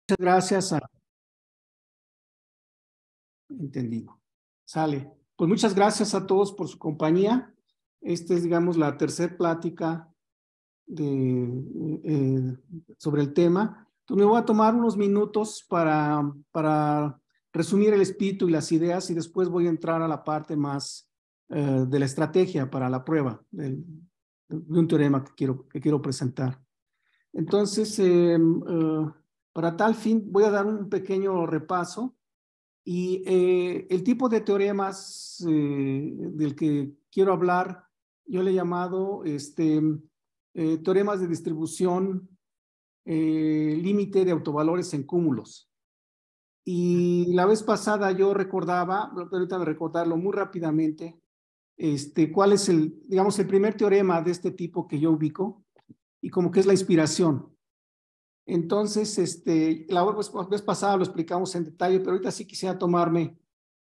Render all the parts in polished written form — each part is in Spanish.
Gracias a... Entendido. Sale. Pues muchas gracias a todos por su compañía. Esta es, digamos, la tercera plática sobre el tema. Entonces me voy a tomar unos minutos para resumir el espíritu y las ideas y después voy a entrar a la parte más de la estrategia para la prueba de un teorema que quiero presentar. Entonces, para tal fin voy a dar un pequeño repaso. Y el tipo de teoremas del que quiero hablar, yo le he llamado teoremas de distribución límite de autovalores en cúmulos. Y la vez pasada yo recordaba, permítame recordarlo muy rápidamente, cuál es digamos, el primer teorema de este tipo que yo ubico y como que es la inspiración. Entonces, la vez pasada lo explicamos en detalle, pero ahorita sí quisiera tomarme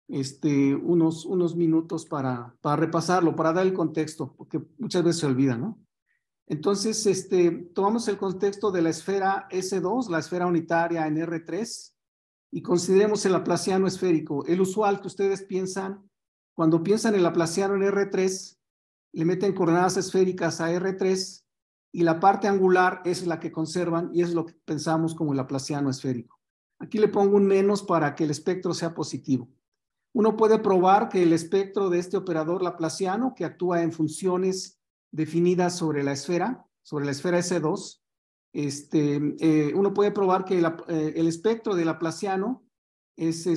unos minutos para repasarlo, para dar el contexto, porque muchas veces se olvida, ¿no? Entonces, tomamos el contexto de la esfera S2, la esfera unitaria en R3, y consideremos el laplaciano esférico. El usual que ustedes piensan, cuando piensan en el laplaciano en R3, le meten coordenadas esféricas a R3, y la parte angular es la que conservan y es lo que pensamos como el laplaciano esférico. Aquí le pongo un menos para que el espectro sea positivo. Uno puede probar que el espectro de este operador laplaciano que actúa en funciones definidas sobre la esfera S2, uno puede probar que el espectro de laplaciano es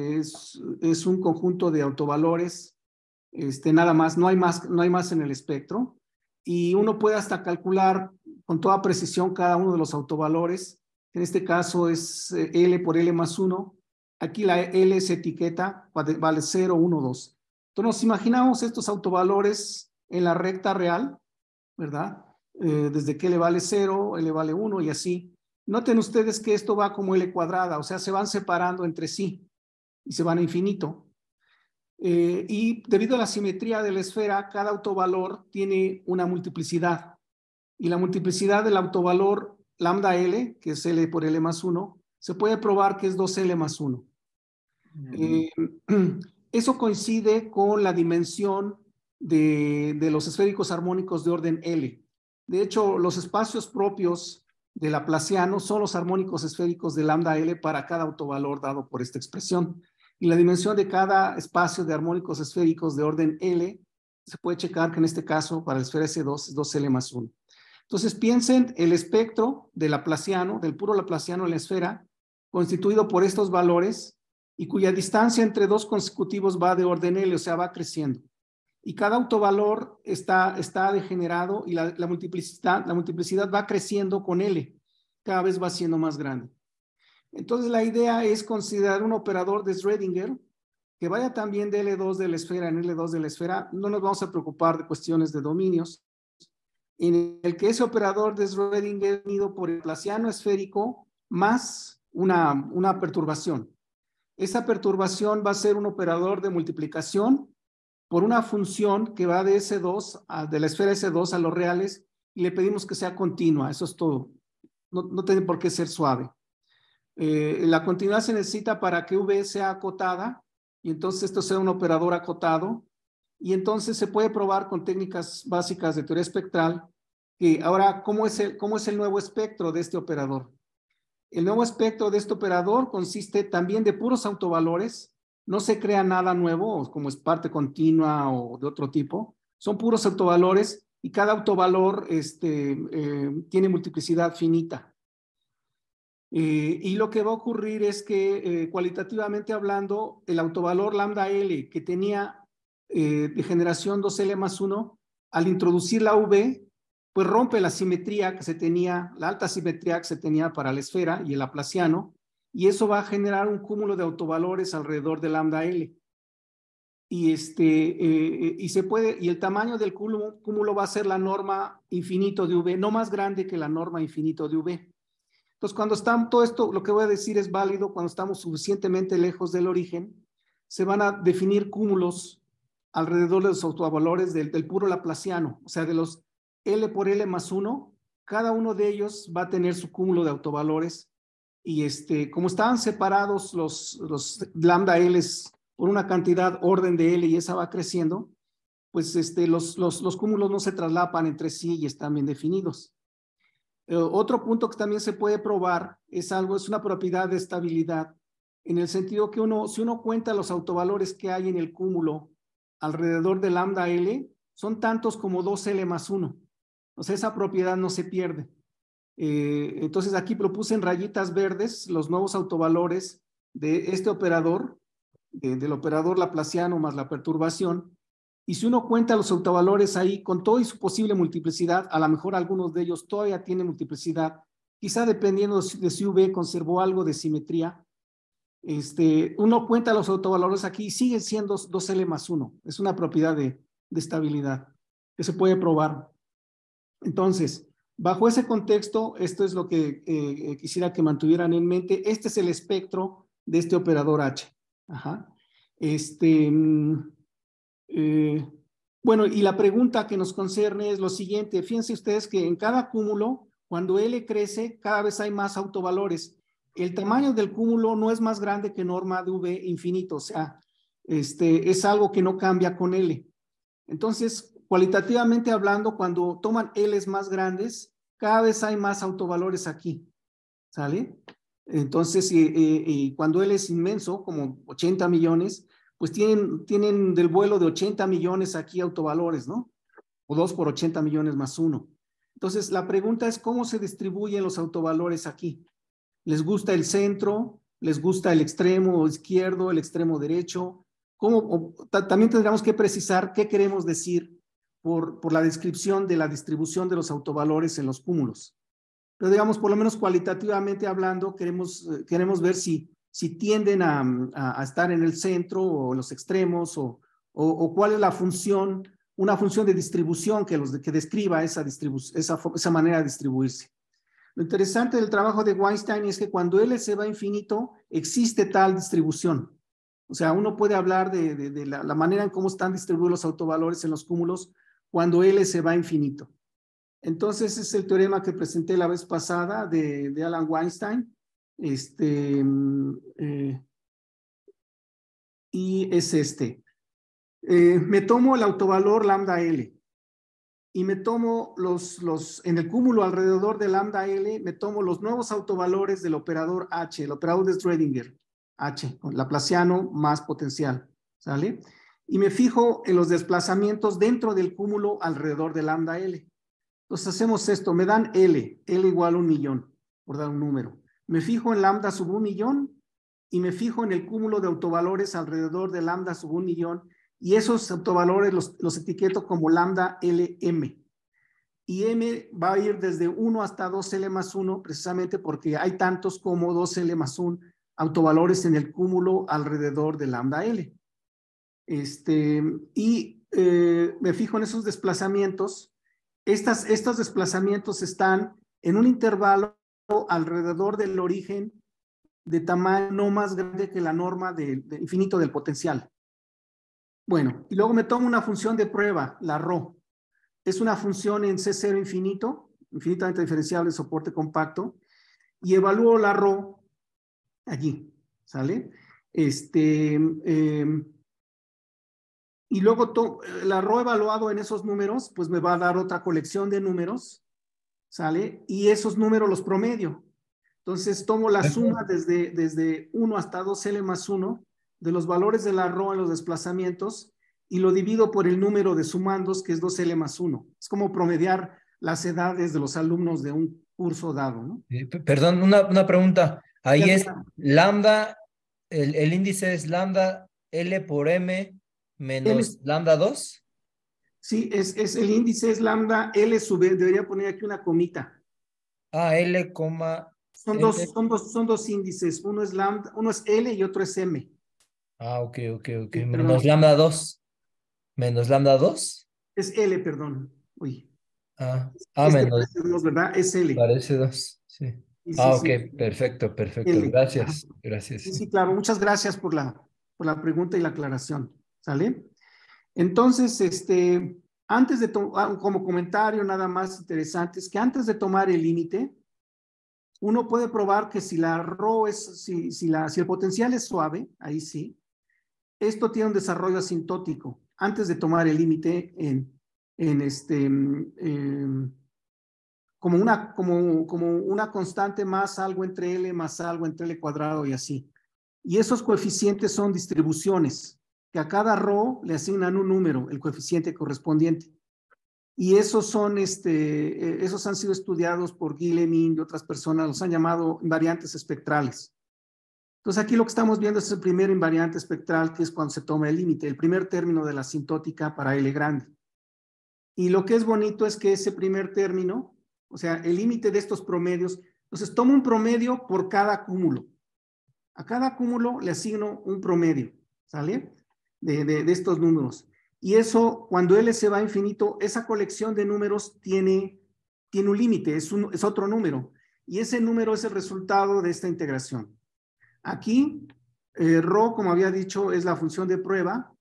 un conjunto de autovalores, nada más, no hay más en el espectro. Y uno puede hasta calcular con toda precisión cada uno de los autovalores. En este caso es L por L más 1. Aquí la L se etiqueta, vale 0, 1, 2. Entonces nos imaginamos estos autovalores en la recta real, ¿verdad? Desde que L vale 0, L vale 1 y así. Noten ustedes que esto va como L cuadrada, o sea, se van separando entre sí y se van a infinito. Y debido a la simetría de la esfera, cada autovalor tiene una multiplicidad. Y la multiplicidad del autovalor lambda L, que es L por L más 1, se puede probar que es 2L más 1. Eso coincide con la dimensión de los esféricos armónicos de orden L. De hecho, los espacios propios del laplaciano son los armónicos esféricos de lambda L para cada autovalor dado por esta expresión. Y la dimensión de cada espacio de armónicos esféricos de orden L se puede checar que en este caso para la esfera S2 es 2L más 1. Entonces piensen el espectro del laplaciano, del puro laplaciano en la esfera, constituido por estos valores y cuya distancia entre dos consecutivos va de orden L, o sea, va creciendo. Y cada autovalor está degenerado y la multiplicidad va creciendo con L, cada vez va siendo más grande. Entonces la idea es considerar un operador de Schrödinger que vaya también de L2 de la esfera en L2 de la esfera. No nos vamos a preocupar de cuestiones de dominios, en el que ese operador de Schrödinger es unido por el laplaciano esférico más una perturbación. Esa perturbación va a ser un operador de multiplicación por una función que va de S2, de la esfera S2 a los reales, y le pedimos que sea continua. Eso es todo. No tiene por qué ser suave. La continuidad se necesita para que V sea acotada, y entonces esto sea un operador acotado, y entonces se puede probar con técnicas básicas de teoría espectral que ahora, ¿cómo es el nuevo espectro de este operador? El nuevo espectro de este operador consiste también de puros autovalores, no se crea nada nuevo, como es parte continua o de otro tipo, son puros autovalores y cada autovalor tiene multiplicidad finita. Y lo que va a ocurrir es que cualitativamente hablando, el autovalor lambda L que tenía de generación 2L más 1, al introducir la V, pues rompe la simetría que se tenía, la alta simetría que se tenía para la esfera y el laplaciano, y eso va a generar un cúmulo de autovalores alrededor de lambda L. Y, y el tamaño del cúmulo va a ser la norma infinito de V, no más grande que la norma infinito de V. Entonces, cuando estamos, todo esto, lo que voy a decir es válido cuando estamos suficientemente lejos del origen, se van a definir cúmulos alrededor de los autovalores del puro laplaciano, o sea, de los L por L más 1, cada uno de ellos va a tener su cúmulo de autovalores y como estaban separados los lambda L's por una cantidad orden de L y esa va creciendo, pues los cúmulos no se traslapan entre sí y están bien definidos. Otro punto que también se puede probar es una propiedad de estabilidad, en el sentido que si uno cuenta los autovalores que hay en el cúmulo alrededor de lambda L, son tantos como 2L más 1. O sea, esa propiedad no se pierde. Entonces aquí lo puse en rayitas verdes, los nuevos autovalores de este operador, del operador laplaciano más la perturbación. Y si uno cuenta los autovalores ahí con todo y su posible multiplicidad, a lo mejor algunos de ellos todavía tienen multiplicidad, quizá dependiendo de si V conservó algo de simetría, uno cuenta los autovalores aquí y siguen siendo 2L más 1. Es una propiedad de estabilidad que se puede probar. Entonces, bajo ese contexto, esto es lo que quisiera que mantuvieran en mente. Este es el espectro de este operador H. Ajá. Bueno, y la pregunta que nos concierne es lo siguiente. Fíjense ustedes que en cada cúmulo, cuando L crece, cada vez hay más autovalores. El tamaño del cúmulo no es más grande que norma de V infinito, o sea, es algo que no cambia con L. Entonces, cualitativamente hablando, cuando toman L's más grandes, cada vez hay más autovalores aquí, ¿sale? Entonces, y cuando L es inmenso, como 80 millones, pues tienen del vuelo de 80 millones aquí autovalores, ¿no? O 2 por 80 millones más 1. Entonces, la pregunta es cómo se distribuyen los autovalores aquí. ¿Les gusta el centro? ¿Les gusta el extremo izquierdo, el extremo derecho? También tendríamos que precisar qué queremos decir por la descripción de la distribución de los autovalores en los cúmulos. Pero digamos, por lo menos cualitativamente hablando, queremos ver si tienden a estar en el centro o en los extremos o cuál es la función, una función de distribución que describa esa manera de distribuirse. Lo interesante del trabajo de Weinstein es que cuando L se va a infinito, existe tal distribución. O sea, uno puede hablar de la manera en cómo están distribuidos los autovalores en los cúmulos cuando L se va a infinito. Entonces, es el teorema que presenté la vez pasada de Alan Weinstein. Y es me tomo el autovalor lambda L y me tomo en el cúmulo alrededor de lambda L, me tomo los nuevos autovalores del operador H, el operador de Schrödinger, H, laplaciano más potencial, ¿sale? Y me fijo en los desplazamientos dentro del cúmulo alrededor de lambda L. Entonces hacemos esto, me dan L igual a 1.000.000, por dar un número. Me fijo en lambda sub 1.000.000 y me fijo en el cúmulo de autovalores alrededor de lambda sub 1.000.000 y esos autovalores los etiqueto como lambda LM. Y M va a ir desde 1 hasta 2L más 1 precisamente porque hay tantos como 2L más 1 autovalores en el cúmulo alrededor de lambda L. Me fijo en esos desplazamientos. Estos desplazamientos están en un intervalo alrededor del origen de tamaño no más grande que la norma de infinito del potencial. Bueno, y luego me tomo una función de prueba, la ρ. Es una función en C0 infinito, infinitamente diferenciable, soporte compacto, y evalúo la ρ allí, ¿sale? Y luego la ρ evaluado en esos números, pues me va a dar otra colección de números, ¿sale? Y esos números los promedio. Entonces tomo la suma desde 1 hasta 2L más 1 de los valores de la ρ en los desplazamientos y lo divido por el número de sumandos, que es 2L más 1. Es como promediar las edades de los alumnos de un curso dado, ¿no? Perdón, una pregunta. Ahí Ya, es lambda, el índice es lambda L por M menos lambda 2. Sí, el índice es lambda L sub L. Debería poner aquí una comita. Ah, L, coma Son L. dos índices. Uno es lambda, uno es L y otro es M. Ah, ok. Sí, Menos perdón. lambda 2. Menos lambda 2. Es L, perdón. Uy. Menos. Parece 2, ¿verdad? Es L. Parece 2. Sí. Sí, sí, Ah, ok. sí. Perfecto. L. Ajá. Gracias. Sí, Sí. sí, claro. Muchas gracias por la pregunta y la aclaración. ¿Sale? Entonces, antes de como comentario nada más interesante, es que antes de tomar el límite, uno puede probar que si la rho es, si el potencial es suave, ahí sí, esto tiene un desarrollo asintótico antes de tomar el límite como una constante más algo entre L más algo entre L cuadrado y así. Y esos coeficientes son distribuciones, que a cada rho le asignan un número, el coeficiente correspondiente. Y esos esos han sido estudiados por Guillemin y otras personas, los han llamado invariantes espectrales. Entonces aquí lo que estamos viendo es el primer invariante espectral, que es cuando se toma el límite, el primer término de la asintótica para L grande. Y lo que es bonito es que ese primer término, o sea, el límite de estos promedios, entonces tomo un promedio por cada cúmulo. A cada cúmulo le asigno un promedio, ¿sale? De estos números. Y eso, cuando L se va a infinito, esa colección de números tiene un límite, es otro número. Y ese número es el resultado de esta integración. Aquí, rho, como había dicho, es la función de prueba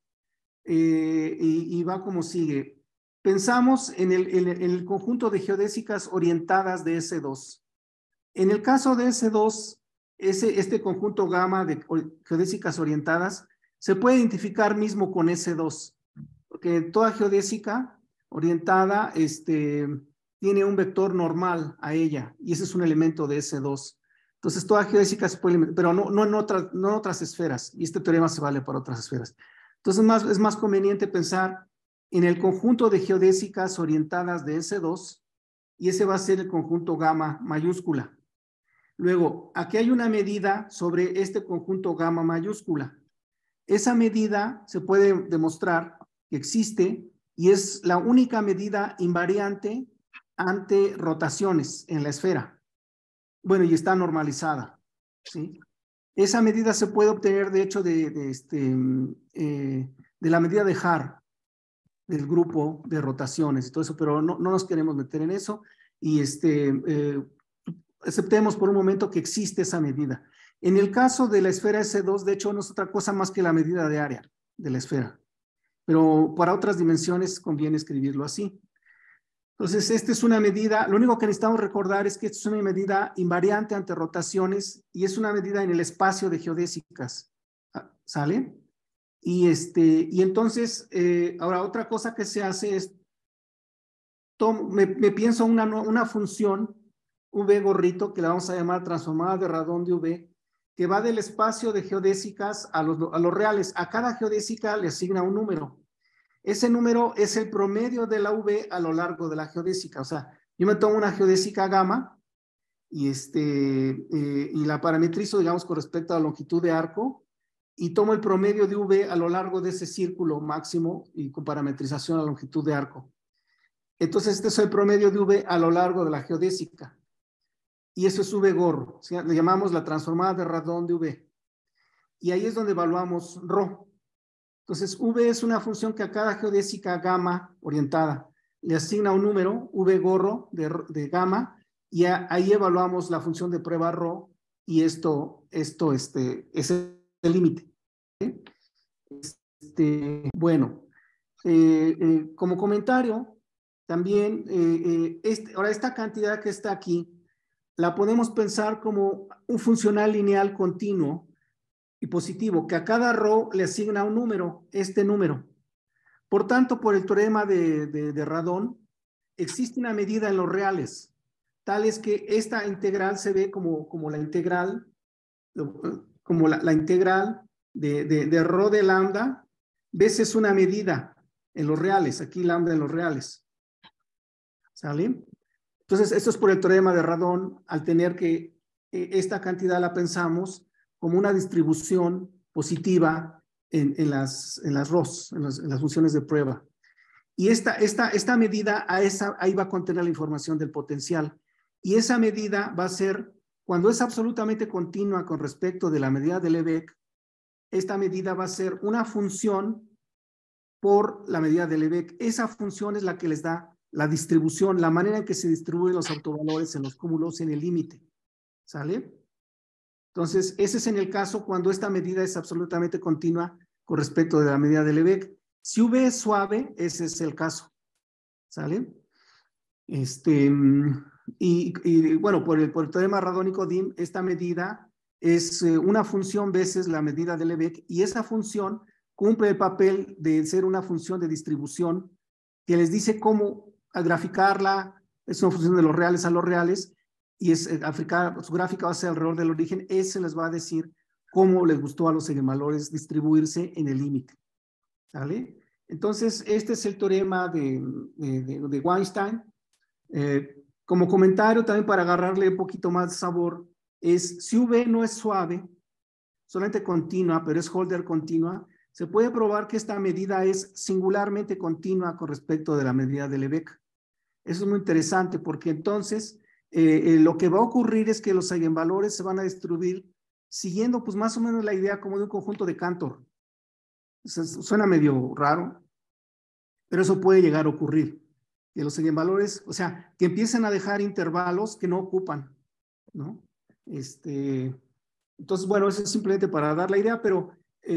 y va como sigue. Pensamos en el conjunto de geodésicas orientadas de S2. En el caso de S2, este conjunto gamma de geodésicas orientadas se puede identificar mismo con S2, porque toda geodésica orientada tiene un vector normal a ella, y ese es un elemento de S2. Entonces, toda geodésica se puede, pero no en otras esferas, y este teorema se vale para otras esferas. Entonces, es más conveniente pensar en el conjunto de geodésicas orientadas de S2, y ese va a ser el conjunto gamma mayúscula. Luego, aquí hay una medida sobre este conjunto gamma mayúscula. Esa medida se puede demostrar que existe y es la única medida invariante ante rotaciones en la esfera. Bueno, y está normalizada, ¿sí? Esa medida se puede obtener, de hecho, de la medida de Haar, del grupo de rotaciones y todo eso, pero no nos queremos meter en eso y aceptemos por un momento que existe esa medida. En el caso de la esfera S2, de hecho, no es otra cosa más que la medida de área de la esfera, pero para otras dimensiones conviene escribirlo así. Entonces, esta es una medida, lo único que necesitamos recordar es que esta es una medida invariante ante rotaciones y es una medida en el espacio de geodésicas, ¿sale? Y entonces, ahora otra cosa que se hace es, me pienso una función V gorrito, que la vamos a llamar transformada de radón de V, que va del espacio de geodésicas a los reales. A cada geodésica le asigna un número. Ese número es el promedio de la V a lo largo de la geodésica. O sea, yo me tomo una geodésica gamma y, y la parametrizo, digamos, con respecto a la longitud de arco y tomo el promedio de V a lo largo de ese círculo máximo y con parametrización a la longitud de arco. Entonces, este es el promedio de V a lo largo de la geodésica. Y eso es V gorro. ¿Sí? Le llamamos la transformada de radón de V. Y ahí es donde evaluamos rho. Entonces, V es una función que a cada geodésica gamma orientada le asigna un número, V gorro de gamma, y ahí evaluamos la función de prueba rho, y esto es el límite. Bueno, como comentario, también, ahora esta cantidad que está aquí, la podemos pensar como un funcional lineal continuo y positivo, que a cada rho le asigna un número, este número. Por tanto, por el teorema de Radon, existe una medida en los reales, tal es que esta integral se ve como la integral, la integral de rho de lambda, veces una medida en los reales, aquí lambda en los reales. ¿Sale? Entonces, esto es por el teorema de Radon, al tener que esta cantidad la pensamos como una distribución positiva en las ROS, en las funciones de prueba. Y esta medida, ahí va a contener la información del potencial. Y esa medida va a ser, cuando es absolutamente continua con respecto de la medida de Lebesgue, esta medida va a ser una función por la medida de Lebesgue. Esa función es la que les da la distribución, la manera en que se distribuyen los autovalores en los cúmulos en el límite. ¿Sale? Entonces, ese es en el caso cuando esta medida es absolutamente continua con respecto de la medida de Lebesgue. Si V es suave, ese es el caso. ¿Sale? Y bueno, por el teorema radónico-Dim, esta medida es una función veces la medida de Lebesgue, y esa función cumple el papel de ser una función de distribución que les dice cómo graficarla. Es una función de los reales a los reales, y su gráfica va a ser alrededor del origen. Ese les va a decir cómo les gustó a los eigenvalores distribuirse en el límite. ¿Sale? Entonces, este es el teorema de Weinstein. Como comentario, también para agarrarle un poquito más de sabor, si V no es suave, solamente continua, pero es Holder continua, se puede probar que esta medida es singularmente continua con respecto de la medida de Lebesgue. Eso es muy interesante, porque entonces lo que va a ocurrir es que los eigenvalores se van a distribuir siguiendo pues más o menos la idea como de un conjunto de Cantor. Suena medio raro, pero eso puede llegar a ocurrir. Que los eigenvalores, o sea, que empiecen a dejar intervalos que no ocupan, ¿no? Entonces, bueno, eso es simplemente para dar la idea, pero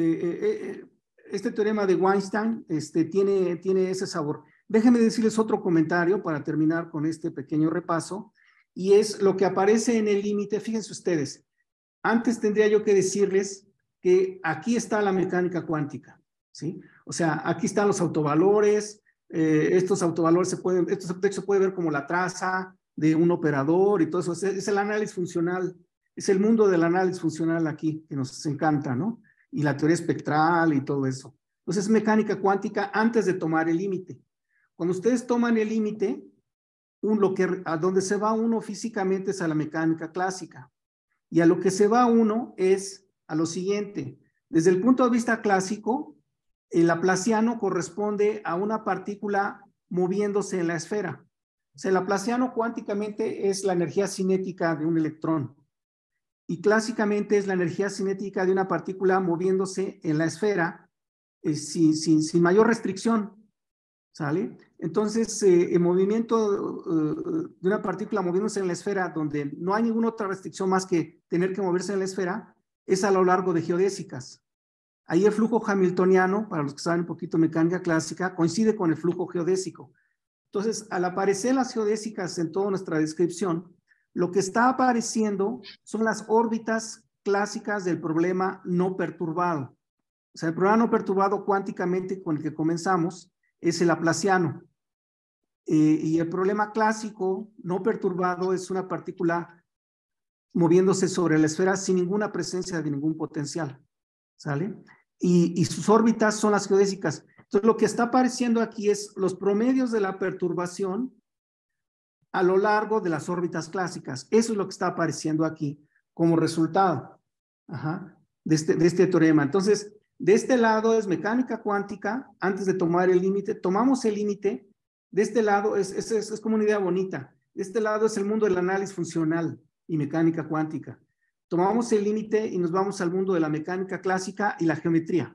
este teorema de Weinstein tiene ese sabor. Déjenme decirles otro comentario para terminar con este pequeño repaso, y es lo que aparece en el límite. Fíjense ustedes, antes tendría yo que decirles que aquí está la mecánica cuántica, ¿sí? O sea, aquí están los autovalores. Estos autovalores se puede ver como la traza de un operador y todo eso. Es el análisis funcional, es el mundo del análisis funcional aquí, que nos encanta, ¿no? Y la teoría espectral y todo eso. Entonces, es mecánica cuántica antes de tomar el límite. Cuando ustedes toman el límite, a donde se va uno físicamente es a la mecánica clásica. Y a lo que se va uno es a lo siguiente. Desde el punto de vista clásico, el laplaciano corresponde a una partícula moviéndose en la esfera. O sea, el laplaciano cuánticamente es la energía cinética de un electrón, y clásicamente es la energía cinética de una partícula moviéndose en la esfera sin mayor restricción, ¿sale? Entonces, el movimiento de una partícula moviéndose en la esfera donde no hay ninguna otra restricción más que tener que moverse en la esfera es a lo largo de geodésicas. Ahí el flujo hamiltoniano, para los que saben un poquito mecánica clásica, coincide con el flujo geodésico. Entonces, al aparecer las geodésicas en toda nuestra descripción, lo que está apareciendo son las órbitas clásicas del problema no perturbado. O sea, el problema no perturbado cuánticamente con el que comenzamos es el laplaciano. Y el problema clásico no perturbado es una partícula moviéndose sobre la esfera sin ninguna presencia de ningún potencial. ¿Sale? Y sus órbitas son las geodésicas. Entonces, lo que está apareciendo aquí es los promedios de la perturbación a lo largo de las órbitas clásicas. Eso es lo que está apareciendo aquí como resultado de este teorema. Entonces, de este lado es mecánica cuántica. Antes de tomar el límite, tomamos el límite. De este lado es como una idea bonita. De este lado es el mundo del análisis funcional y mecánica cuántica. Tomamos el límite y nos vamos al mundo de la mecánica clásica y la geometría.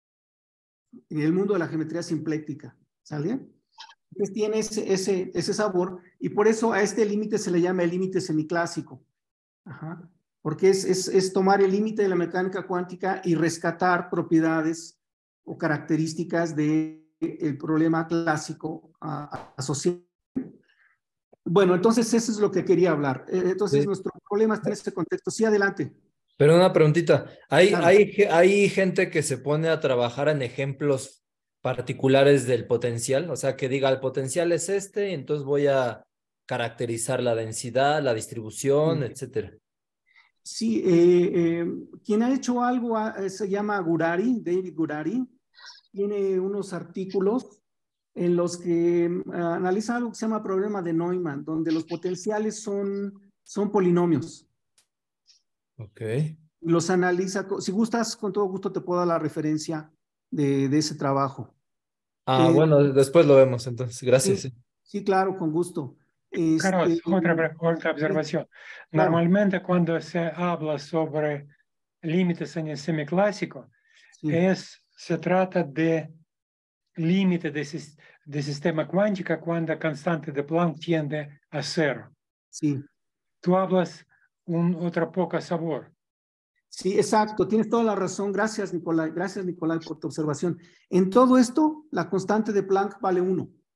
En el mundo de la geometría simpléctica. ¿Sale? Entonces tiene ese sabor, y por eso a este límite se le llama el límite semiclásico. Porque es tomar el límite de la mecánica cuántica y rescatar propiedades o características del problema clásico asociado. Bueno, entonces eso es lo que quería hablar. Entonces, sí, nuestro problema está en este contexto. Sí, adelante. Pero una preguntita. Claro. ¿Hay gente que se pone a trabajar en ejemplos particulares del potencial? O sea, que diga, el potencial es este, entonces voy a caracterizar la densidad, la distribución, etcétera. Sí, quien ha hecho algo se llama Gurary, David Gurary. Tiene unos artículos en los que analiza algo que se llama problema de Neumann, donde los potenciales son polinomios. Ok. Los analiza. Si gustas, con todo gusto te puedo dar la referencia de ese trabajo. Bueno, después lo vemos entonces. Gracias. Sí, sí, claro, con gusto. Carlos, otra observación. Claro. Normalmente cuando se habla sobre límites en el semiclásico, Sí. se trata de límite de sistema cuántico cuando constante de Planck tiende a cero. Sí. Tú hablas otro poco sabor. Sí, exacto, tienes toda la razón. Gracias, Nicolai. Gracias, Nicolai, por tu observación. En todo esto, la constante de Planck vale 1.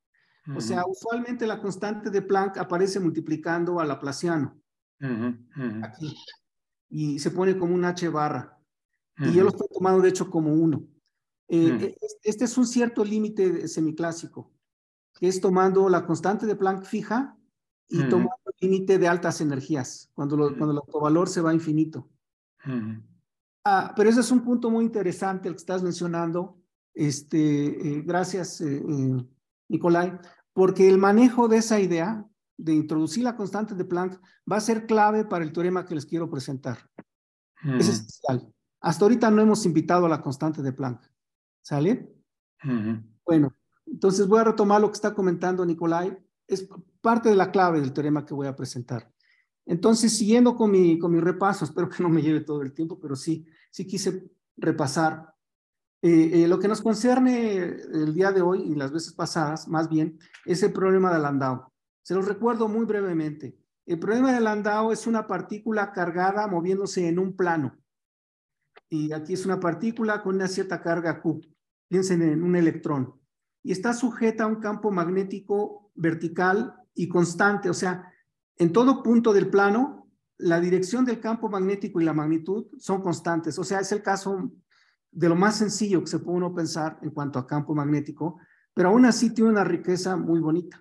O sea, usualmente la constante de Planck aparece multiplicando al laplaciano aquí y se pone como un H barra. Y yo lo estoy tomando, de hecho, como 1. Este es un cierto límite semiclásico, que es tomando la constante de Planck fija y tomando el límite de altas energías, cuando el autovalor se va a infinito. Pero ese es un punto muy interesante el que estás mencionando. Gracias, Nicolai, porque el manejo de esa idea de introducir la constante de Planck va a ser clave para el teorema que les quiero presentar. Es esencial. Hasta ahorita no hemos invitado a la constante de Planck. ¿Sale? Bueno, entonces voy a retomar lo que está comentando Nicolai. Es parte de la clave del teorema que voy a presentar. Entonces, siguiendo con mi repaso, espero que no me lleve todo el tiempo, pero sí quise repasar. Lo que nos concierne el día de hoy y las veces pasadas, más bien, es el problema de Landau. Se los recuerdo muy brevemente. El problema de Landau es una partícula cargada moviéndose en un plano. Y aquí es una partícula con una cierta carga Q. Piensen en un electrón. Y está sujeta a un campo magnético vertical y constante. O sea, en todo punto del plano, la dirección del campo magnético y la magnitud son constantes. O sea, es el caso de lo más sencillo que se puede uno pensar en cuanto a campo magnético, pero aún así tiene una riqueza muy bonita.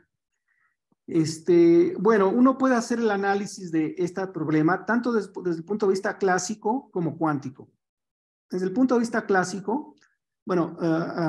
Bueno, uno puede hacer el análisis de este problema tanto desde el punto de vista clásico como cuántico. Desde el punto de vista clásico, bueno,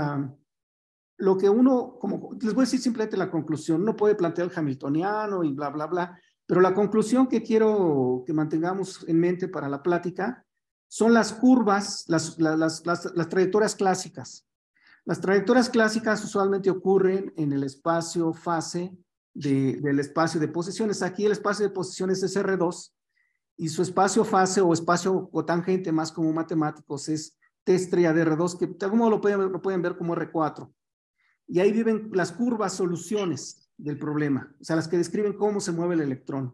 lo que uno, les voy a decir simplemente la conclusión, uno puede plantear el hamiltoniano y bla, bla, bla, pero la conclusión que quiero que mantengamos en mente para la plática son las curvas, las trayectorias clásicas. Las trayectorias clásicas usualmente ocurren en el espacio-fase del espacio de posiciones. Aquí el espacio de posiciones es R2 y su espacio-fase o espacio cotangente, más como matemáticos, es T estrella de R2, que de algún modo lo pueden ver como R4. Y ahí viven las curvas soluciones del problema, o sea, las que describen cómo se mueve el electrón.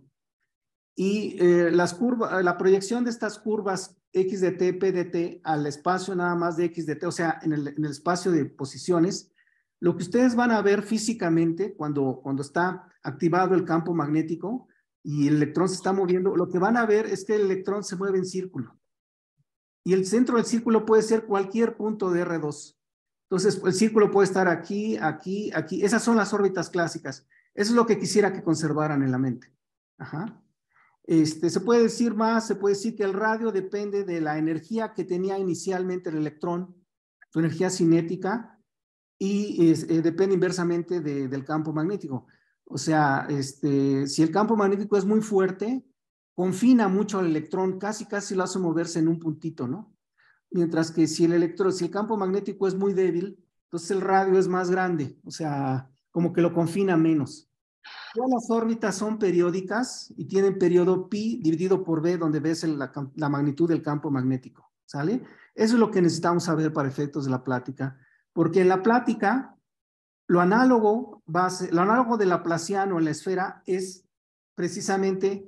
Y la proyección de estas curvas X de T, P de T al espacio nada más de X de T, o sea, en el espacio de posiciones, lo que ustedes van a ver físicamente cuando está activado el campo magnético y el electrón se está moviendo, lo que van a ver es que el electrón se mueve en círculo. Y el centro del círculo puede ser cualquier punto de R2. Entonces, el círculo puede estar aquí, aquí, aquí. Esas son las órbitas clásicas. Eso es lo que quisiera que conservaran en la mente. Ajá. Se puede decir más, se puede decir que el radio depende de la energía que tenía inicialmente el electrón, su energía cinética, y depende inversamente del campo magnético. O sea, si el campo magnético es muy fuerte, confina mucho al electrón, casi lo hace moverse en un puntito, ¿no? Mientras que si el campo magnético es muy débil, entonces el radio es más grande, o sea, como que lo confina menos. Todas las órbitas son periódicas y tienen periodo pi dividido por b, donde ves la magnitud del campo magnético, ¿sale? Eso es lo que necesitamos saber para efectos de la plática, porque en la plática, lo análogo de laplaciano en la esfera es precisamente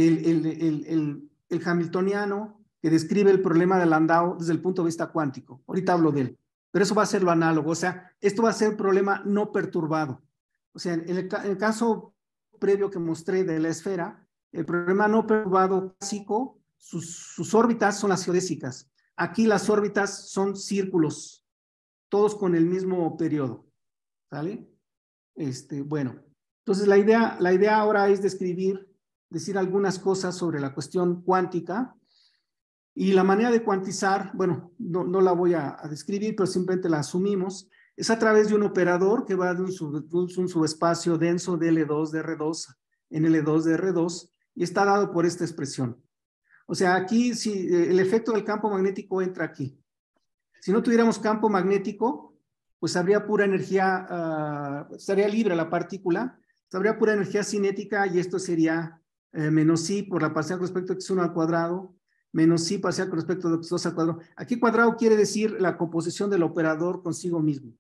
el hamiltoniano que describe el problema de Landau desde el punto de vista cuántico. Ahorita hablo de él, pero eso va a ser lo análogo, o sea, esto va a ser un problema no perturbado. O sea, en el caso previo que mostré de la esfera, el problema no perturbado clásico, sus órbitas son las geodésicas. Aquí las órbitas son círculos, todos con el mismo periodo. ¿Sale? Bueno, entonces la idea ahora es decir algunas cosas sobre la cuestión cuántica y la manera de cuantizar, bueno, no la voy a describir, pero simplemente la asumimos. Es a través de un operador que va de un subespacio denso de L2 de R2 en L2 de R2 y está dado por esta expresión. O sea, aquí si el efecto del campo magnético entra aquí. Si no tuviéramos campo magnético, pues habría pura energía, estaría libre la partícula, habría pura energía cinética y esto sería menos I por la parcial con respecto a X1 al cuadrado, menos I parcial con respecto a X2 al cuadrado. Aquí cuadrado quiere decir la composición del operador consigo mismo.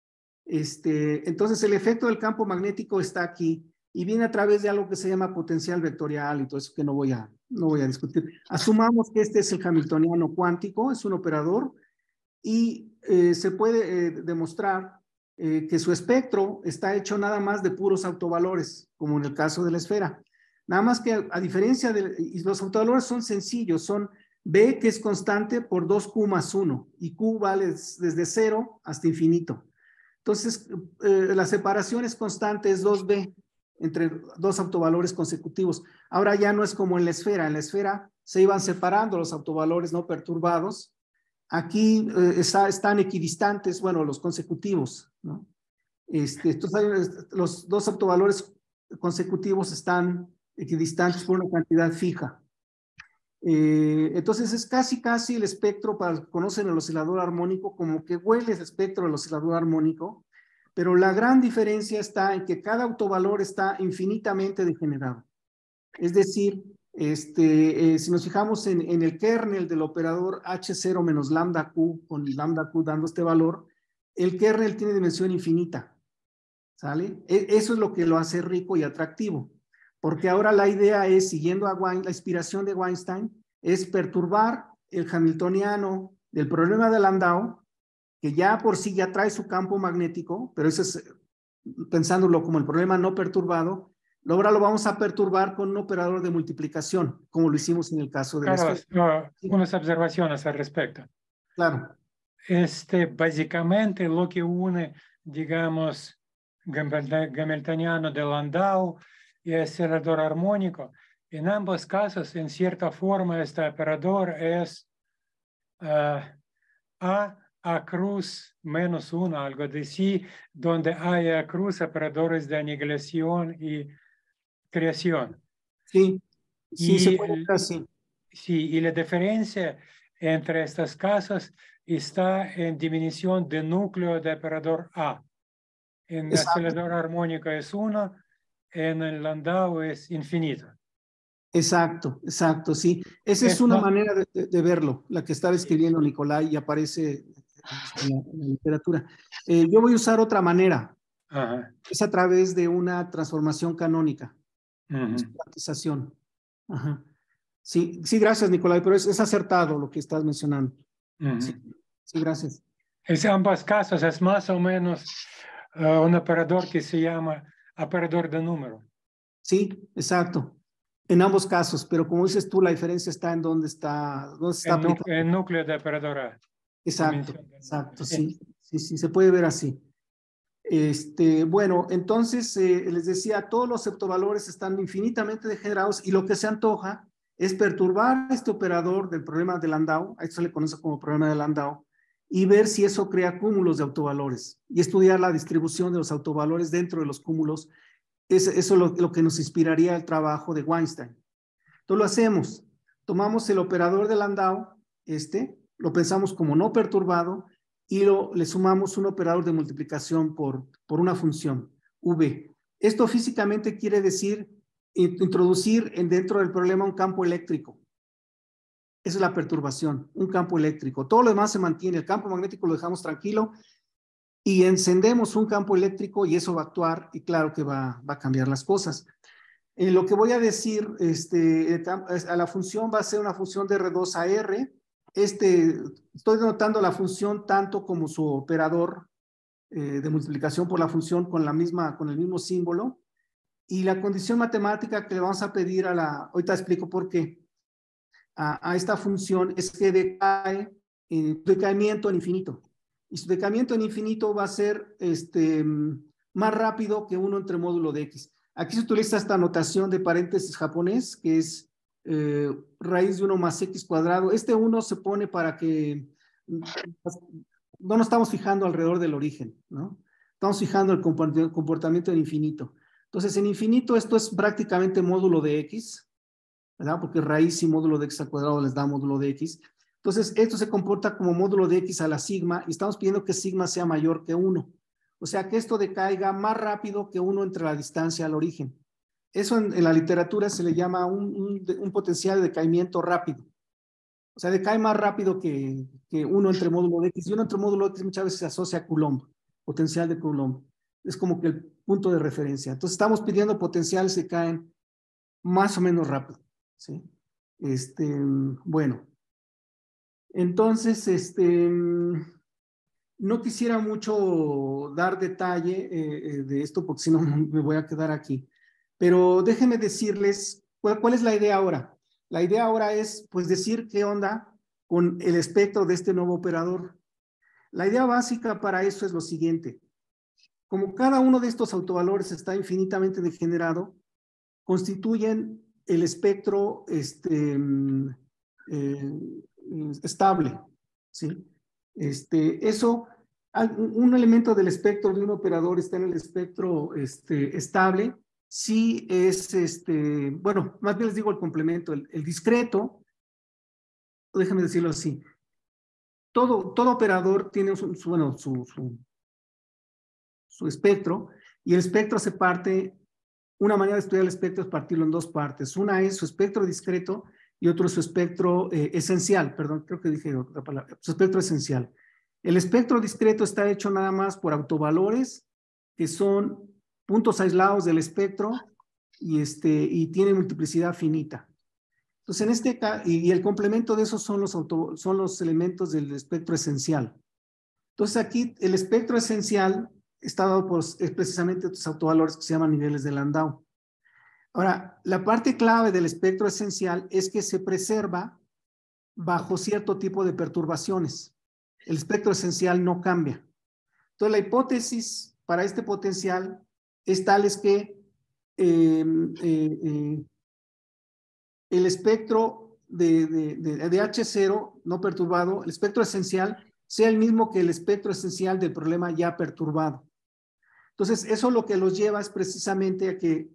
Entonces el efecto del campo magnético está aquí y viene a través de algo que se llama potencial vectorial y todo eso que no voy a discutir. Asumamos que este es el hamiltoniano cuántico, es un operador y se puede demostrar que su espectro está hecho nada más de puros autovalores, como en el caso de la esfera. Nada más que a diferencia y los autovalores son sencillos, son B, que es constante, por 2Q más 1, y Q vale desde 0 hasta infinito. Entonces, la separación es constante, es 2B, entre dos autovalores consecutivos. Ahora ya no es como en la esfera se iban separando los autovalores no perturbados. Aquí están equidistantes, bueno, los consecutivos, ¿no? Entonces, los dos autovalores consecutivos están equidistantes por una cantidad fija. Entonces es casi el espectro, para los que conocen el oscilador armónico, como que huele el espectro del oscilador armónico, pero la gran diferencia está en que cada autovalor está infinitamente degenerado. Es decir, si nos fijamos en el kernel del operador H0 menos lambda Q, con lambda Q dando este valor, el kernel tiene dimensión infinita, ¿sale? Eso es lo que lo hace rico y atractivo, porque ahora la idea es, siguiendo a la inspiración de Weinstein, es perturbar el hamiltoniano del problema de Landau, que ya por sí ya trae su campo magnético, pero eso es pensándolo como el problema no perturbado. Ahora lo vamos a perturbar con un operador de multiplicación, como lo hicimos en el caso de Carlos, sí. unas observaciones al respecto. Claro. Básicamente lo que une, digamos, hamiltoniano de Landau y oscilador armónico, en ambos casos, en cierta forma, este operador es A cruz menos 1, algo así, donde hay A cruz operadores de aniquilación y creación. Sí, sí, se Y, puede ver así. sí, y la diferencia entre estos casos está en disminución de núcleo de operador A. En el oscilador armónico es 1, en el Landau es infinito. Exacto, sí. Esa es una manera de verlo, la que estaba escribiendo Nicolai y aparece en la literatura. Yo voy a usar otra manera. Ajá. Es a través de una transformación canónica. Uh-huh. Ajá. Sí, sí, gracias, Nicolai, pero es acertado lo que estás mencionando. Uh-huh. Sí, sí, gracias. En ambos casos es más o menos un operador que se llama operador de número. Sí, exacto. En ambos casos, pero como dices tú, la diferencia está en dónde está aplicado. El núcleo de operador A. Exacto, sí, se puede ver así. Bueno, entonces les decía, todos los septovalores están infinitamente degenerados y lo que se antoja es perturbar este operador del problema de Landau, a esto se le conoce como problema de Landau, y ver si eso crea cúmulos de autovalores y estudiar la distribución de los autovalores dentro de los cúmulos. Eso es lo que nos inspiraría el trabajo de Weinstein. Entonces lo hacemos, tomamos el operador de Landau, lo pensamos como no perturbado, y le sumamos un operador de multiplicación por una función, V. Esto físicamente quiere decir introducir dentro del problema un campo eléctrico. Esa es la perturbación, un campo eléctrico. Todo lo demás se mantiene, el campo magnético lo dejamos tranquilo y encendemos un campo eléctrico y eso va a actuar y claro que va a cambiar las cosas. Lo que voy a decir, a la función va a ser una función de R2 a R. Estoy denotando la función tanto como su operador de multiplicación por la función con el mismo símbolo. Y la condición matemática que le vamos a pedir ahorita explico por qué, a esta función es que decae en decaimiento en infinito. Y su decaimiento en infinito va a ser más rápido que 1 entre módulo de X. Aquí se utiliza esta notación de paréntesis japonés, que es raíz de 1 más X cuadrado. Este 1 se pone para que no nos estamos fijando alrededor del origen, ¿no? Estamos fijando el comportamiento del infinito. Entonces, en infinito esto es prácticamente módulo de X, ¿verdad? Porque raíz y módulo de X al cuadrado les da módulo de X. Entonces, esto se comporta como módulo de X a la sigma y estamos pidiendo que sigma sea mayor que 1. O sea, que esto decaiga más rápido que 1 entre la distancia al origen. Eso en la literatura se le llama un potencial de decaimiento rápido. O sea, decae más rápido que 1 entre módulo de X. Y 1 entre módulo de X muchas veces se asocia a Coulomb, potencial de Coulomb. Es como que el punto de referencia. Entonces, estamos pidiendo potenciales que caen más o menos rápido. ¿Sí? Bueno. Entonces, No quisiera mucho dar detalle de esto porque si no me voy a quedar aquí. Pero déjenme decirles cuál es la idea ahora. La idea ahora es pues decir qué onda con el espectro de este nuevo operador. La idea básica para eso es lo siguiente. Como cada uno de estos autovalores está infinitamente degenerado, constituyen el espectro estable, ¿sí? Eso, un elemento del espectro de un operador está en el espectro estable, si es, bueno, más bien les digo el complemento, el discreto, déjame decirlo así, todo operador tiene su espectro, y el espectro se parte, una manera de estudiar el espectro es partirlo en dos partes. Una es su espectro discreto y otro es su espectro esencial. Perdón, creo que dije otra palabra. Su espectro esencial. El espectro discreto está hecho nada más por autovalores, que son puntos aislados del espectro y tiene multiplicidad finita. Entonces, en este caso, y el complemento de esos son los elementos del espectro esencial. Entonces, aquí el espectro esencial está dado por precisamente estos autovalores que se llaman niveles de Landau. Ahora, la parte clave del espectro esencial es que se preserva bajo cierto tipo de perturbaciones. El espectro esencial no cambia. Entonces, la hipótesis para este potencial es tal es que el espectro de H0 no perturbado, el espectro esencial, sea el mismo que el espectro esencial del problema ya perturbado. Entonces, eso lo que los lleva es precisamente a que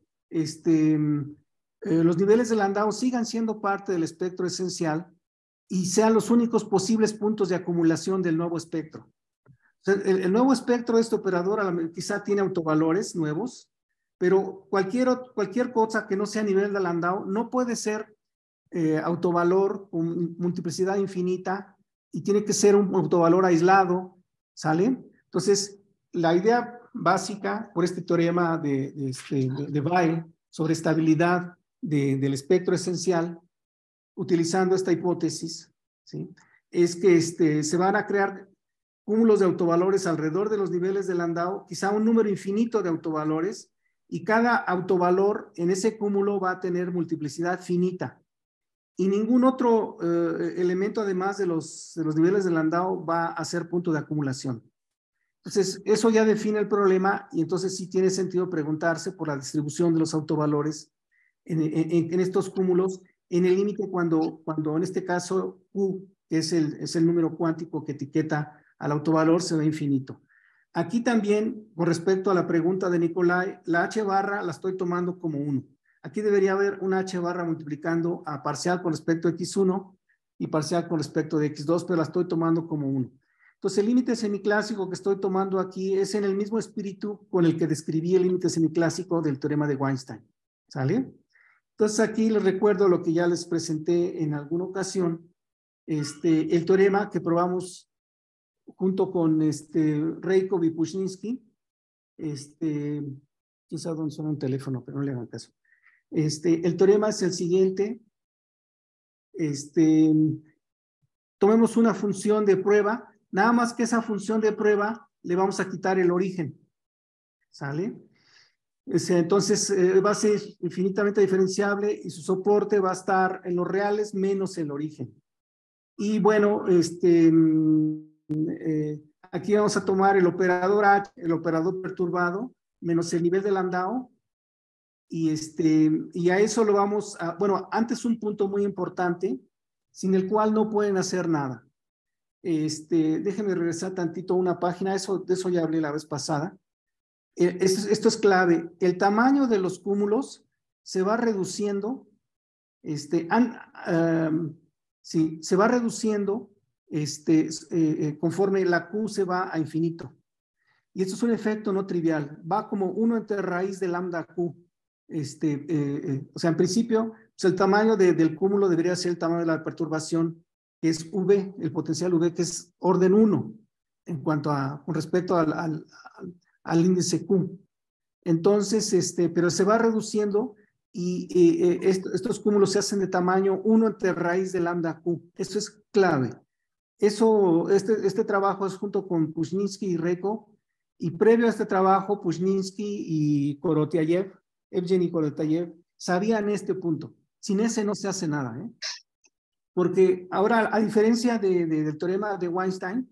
los niveles de Landau sigan siendo parte del espectro esencial y sean los únicos posibles puntos de acumulación del nuevo espectro. O sea, el nuevo espectro de este operador quizá tiene autovalores nuevos, pero cualquier cosa que no sea nivel de Landau no puede ser autovalor con multiplicidad infinita y tiene que ser un autovalor aislado, ¿sale? Entonces, la idea básica por este teorema de Weil sobre estabilidad del espectro esencial, utilizando esta hipótesis, ¿sí? Es que se van a crear cúmulos de autovalores alrededor de los niveles de Landau, quizá un número infinito de autovalores, y cada autovalor en ese cúmulo va a tener multiplicidad finita. Y ningún otro elemento, además de los niveles de Landau, va a ser punto de acumulación. Entonces, eso ya define el problema y entonces sí tiene sentido preguntarse por la distribución de los autovalores en estos cúmulos, en el límite cuando en este caso Q, que es el número cuántico que etiqueta al autovalor, se ve infinito. Aquí también, con respecto a la pregunta de Nicolai, la H barra la estoy tomando como 1. Aquí debería haber una H barra multiplicando a parcial con respecto a X1 y parcial con respecto de X2, pero la estoy tomando como 1. Entonces, el límite semiclásico que estoy tomando aquí es en el mismo espíritu con el que describí el límite semiclásico del teorema de Weinstein. ¿Sale? Entonces, aquí les recuerdo lo que ya les presenté en alguna ocasión, el teorema que probamos junto con Reikov y Pushninsky. Quién sabe dónde suena un teléfono, pero no le hagan caso. El teorema es el siguiente. Tomemos una función de prueba. Nada más que esa función de prueba le vamos a quitar el origen. ¿Sale? Entonces va a ser infinitamente diferenciable y su soporte va a estar en los reales menos el origen. Y bueno, aquí vamos a tomar el operador H, el operador perturbado, menos el nivel de Landau. Y a eso lo vamos a, bueno, antes un punto muy importante, sin el cual no pueden hacer nada. Déjenme regresar tantito a una página, de eso ya hablé la vez pasada. Esto es clave. El tamaño de los cúmulos se va reduciendo, sí, se va reduciendo conforme la Q se va a infinito. Y esto es un efecto no trivial. Va como 1 entre raíz de lambda Q. O sea, en principio, pues el tamaño del cúmulo debería ser el tamaño de la perturbación, que es V, el potencial V, que es orden 1 en cuanto a, con respecto al índice Q. Entonces, pero se va reduciendo y estos cúmulos se hacen de tamaño 1 entre raíz de lambda Q. Esto es clave. Este trabajo es junto con Pushninsky y Reko, y previo a este trabajo, Pushninsky y Korotayev, Evgeny Korotayev, sabían este punto. Sin ese no se hace nada, ¿eh? Porque ahora, a diferencia del teorema de Weinstein,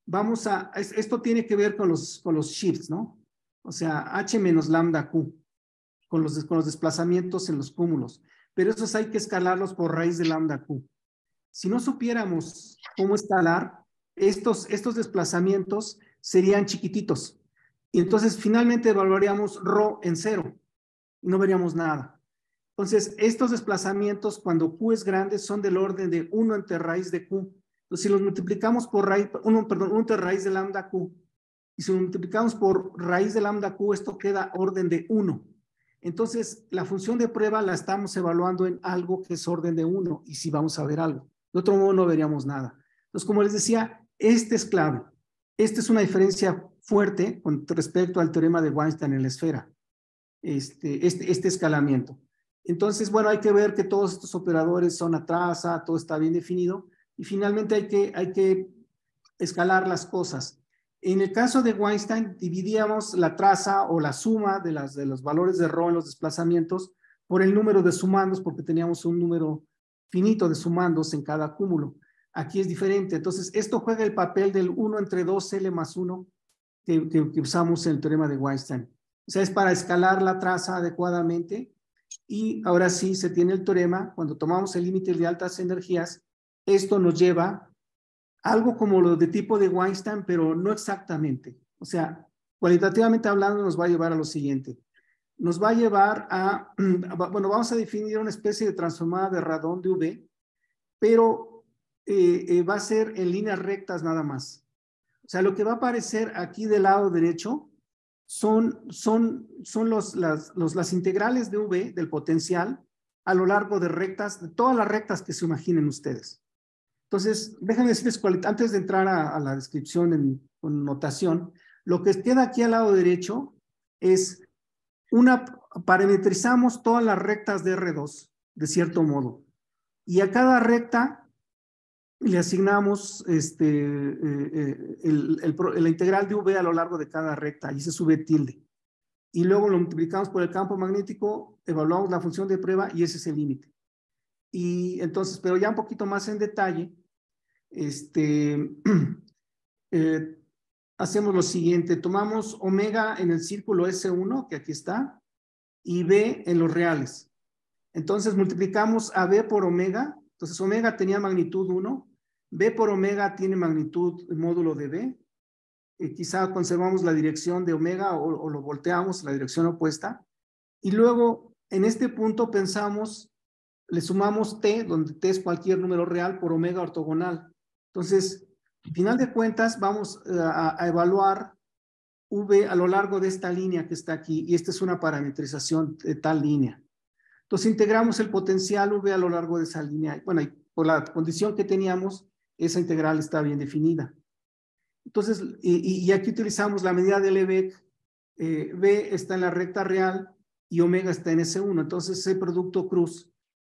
esto tiene que ver con los shifts, ¿no? O sea, H menos lambda Q, con los desplazamientos en los cúmulos. Pero esos hay que escalarlos por raíz de lambda Q. Si no supiéramos cómo escalar, estos desplazamientos serían chiquititos. Y entonces finalmente evaluaríamos ρ en 0 y no veríamos nada. Entonces, estos desplazamientos, cuando Q es grande, son del orden de 1 entre raíz de Q. Entonces, si los multiplicamos por raíz, 1 entre raíz de lambda Q, y si lo multiplicamos por raíz de lambda Q, esto queda orden de 1. Entonces, la función de prueba la estamos evaluando en algo que es orden de 1, y si vamos a ver algo. De otro modo, no veríamos nada. Entonces, como les decía, este es clave. Esta es una diferencia fuerte con respecto al teorema de Weinstein en la esfera. Este escalamiento. Entonces, bueno, hay que ver que todos estos operadores son a traza, todo está bien definido, y finalmente hay que escalar las cosas. En el caso de Weinstein, dividíamos la traza o la suma de los valores de ρ en los desplazamientos por el número de sumandos, porque teníamos un número finito de sumandos en cada cúmulo. Aquí es diferente. Entonces, esto juega el papel del 1 entre 2L más 1 que usamos en el teorema de Weinstein. O sea, es para escalar la traza adecuadamente. Y ahora sí se tiene el teorema. Cuando tomamos el límite de altas energías, esto nos lleva a algo como lo de tipo de Weinstein, pero no exactamente. O sea, cualitativamente hablando, nos va a llevar a lo siguiente. Nos va a llevar a, bueno, vamos a definir una especie de transformada de radón de V, pero va a ser en líneas rectas nada más. O sea, lo que va a aparecer aquí del lado derecho son las integrales de V del potencial a lo largo de rectas, de todas las rectas que se imaginen ustedes. Entonces, déjenme decirles, antes de entrar a la descripción con notación, lo que queda aquí al lado derecho es parametrizamos todas las rectas de R2, de cierto modo. Y a cada recta le asignamos la integral de V a lo largo de cada recta, y se sube tilde. Y luego lo multiplicamos por el campo magnético, evaluamos la función de prueba y ese es el límite. Y entonces, pero ya un poquito más en detalle, hacemos lo siguiente, tomamos omega en el círculo S1, que aquí está, y B en los reales. Entonces multiplicamos a B por omega, entonces omega tenía magnitud 1, B por omega tiene magnitud módulo de B, quizá conservamos la dirección de omega o lo volteamos la dirección opuesta, y luego en este punto pensamos, le sumamos T, donde T es cualquier número real, por omega ortogonal. Entonces, al final de cuentas, vamos a evaluar V a lo largo de esta línea que está aquí, y esta es una parametrización de tal línea. Entonces, integramos el potencial V a lo largo de esa línea. Bueno, y por la condición que teníamos, esa integral está bien definida. Entonces, y aquí utilizamos la medida de Lebesgue. V está en la recta real y omega está en S1. Entonces, ese producto cruz,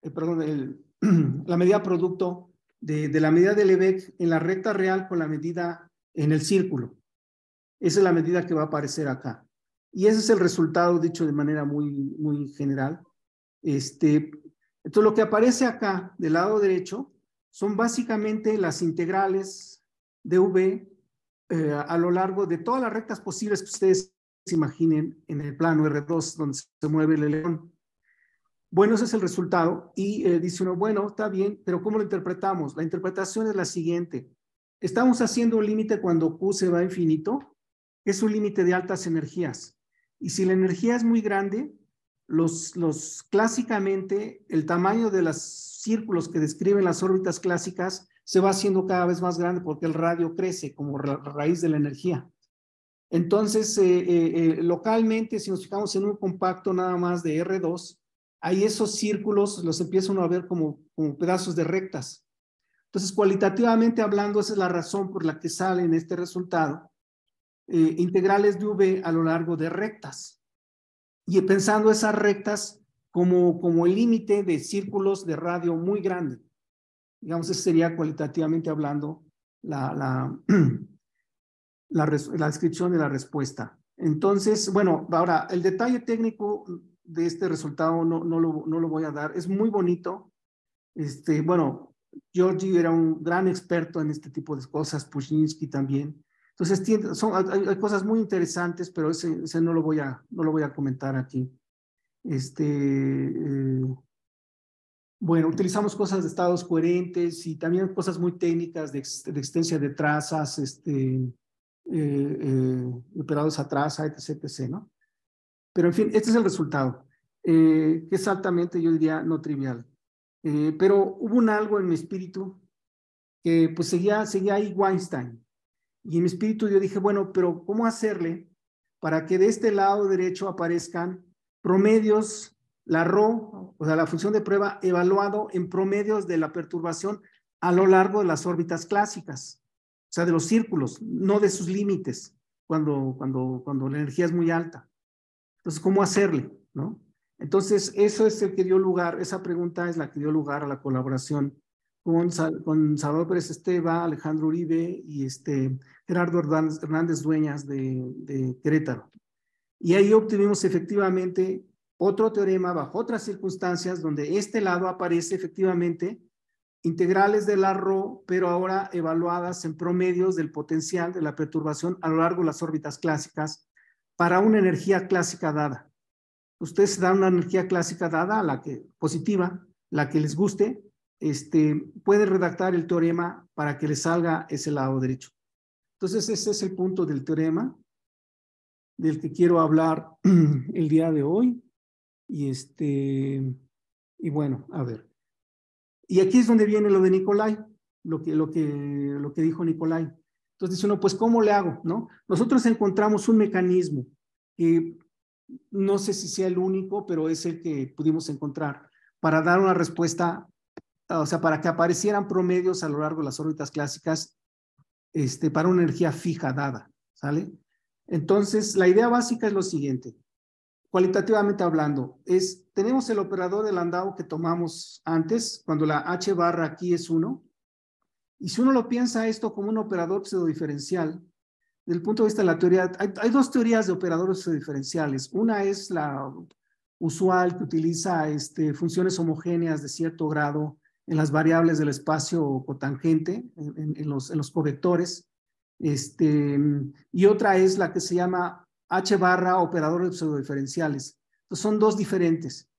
la medida producto de la medida de Lebesgue en la recta real con la medida en el círculo. Esa es la medida que va a aparecer acá. Y ese es el resultado dicho de manera muy general. Entonces, lo que aparece acá del lado derecho son básicamente las integrales de V a lo largo de todas las rectas posibles que ustedes se imaginen en el plano R2 donde se mueve el electrón. Bueno, ese es el resultado y dice uno, bueno, está bien, pero ¿cómo lo interpretamos? La interpretación es la siguiente. Estamos haciendo un límite cuando Q se va a infinito, es un límite de altas energías. Y si la energía es muy grande, clásicamente el tamaño de los círculos que describen las órbitas clásicas se va haciendo cada vez más grande porque el radio crece como raíz de la energía. Entonces, localmente, si nos fijamos en un compacto nada más de R2, ahí esos círculos los empieza uno a ver como pedazos de rectas. Entonces, cualitativamente hablando, esa es la razón por la que sale en este resultado integrales de V a lo largo de rectas. Y pensando esas rectas como el límite de círculos de radio muy grande. Digamos, eso sería cualitativamente hablando la descripción de la respuesta. Entonces, bueno, ahora el detalle técnico de este resultado no lo voy a dar. Es muy bonito. Bueno, Georgi era un gran experto en este tipo de cosas, Pushinsky también. Entonces, hay cosas muy interesantes, pero ese no lo voy a comentar aquí. Bueno, utilizamos cosas de estados coherentes y también cosas muy técnicas de existencia de trazas, operadores a traza, etc., ¿no? Pero en fin, este es el resultado, que es altamente, yo diría, no trivial. Pero hubo algo en mi espíritu que pues seguía ahí Weinstein. Y en mi espíritu yo dije, bueno, pero ¿cómo hacerle para que de este lado derecho aparezcan promedios, la ρ, o sea, la función de prueba evaluado en promedios de la perturbación a lo largo de las órbitas clásicas, o sea, de los círculos, no de sus límites, cuando la energía es muy alta? Entonces, ¿cómo hacerle, no? Entonces, eso es el que dio lugar, esa pregunta es la que dio lugar a la colaboración con Salvador Pérez Esteva, Alejandro Uribe y Gerardo Hernández Dueñas de Querétaro. Y ahí obtuvimos efectivamente otro teorema bajo otras circunstancias donde este lado aparece efectivamente integrales de la ρ, pero ahora evaluadas en promedios del potencial de la perturbación a lo largo de las órbitas clásicas para una energía clásica dada. Ustedes dan una energía clásica dada, la que positiva, la que les guste, pueden redactar el teorema para que les salga ese lado derecho. Entonces, ese es el punto del teorema del que quiero hablar el día de hoy. Y bueno, a ver. Y aquí es donde viene lo de Nicolai, lo que dijo Nicolai. Entonces dice uno, pues, ¿cómo le hago? ¿No? Nosotros encontramos un mecanismo que no sé si sea el único, pero es el que pudimos encontrar para dar una respuesta, o sea, para que aparecieran promedios a lo largo de las órbitas clásicas para una energía fija dada, ¿sale? Entonces, la idea básica es lo siguiente. Cualitativamente hablando, tenemos el operador de Landau que tomamos antes, cuando la H barra aquí es 1, y si uno lo piensa esto como un operador pseudodiferencial, desde el punto de vista de la teoría, hay dos teorías de operadores pseudodiferenciales. Una es la usual que utiliza funciones homogéneas de cierto grado en las variables del espacio cotangente, en los covectores, y otra es la que se llama H barra operadores pseudodiferenciales. Entonces son dos diferentes.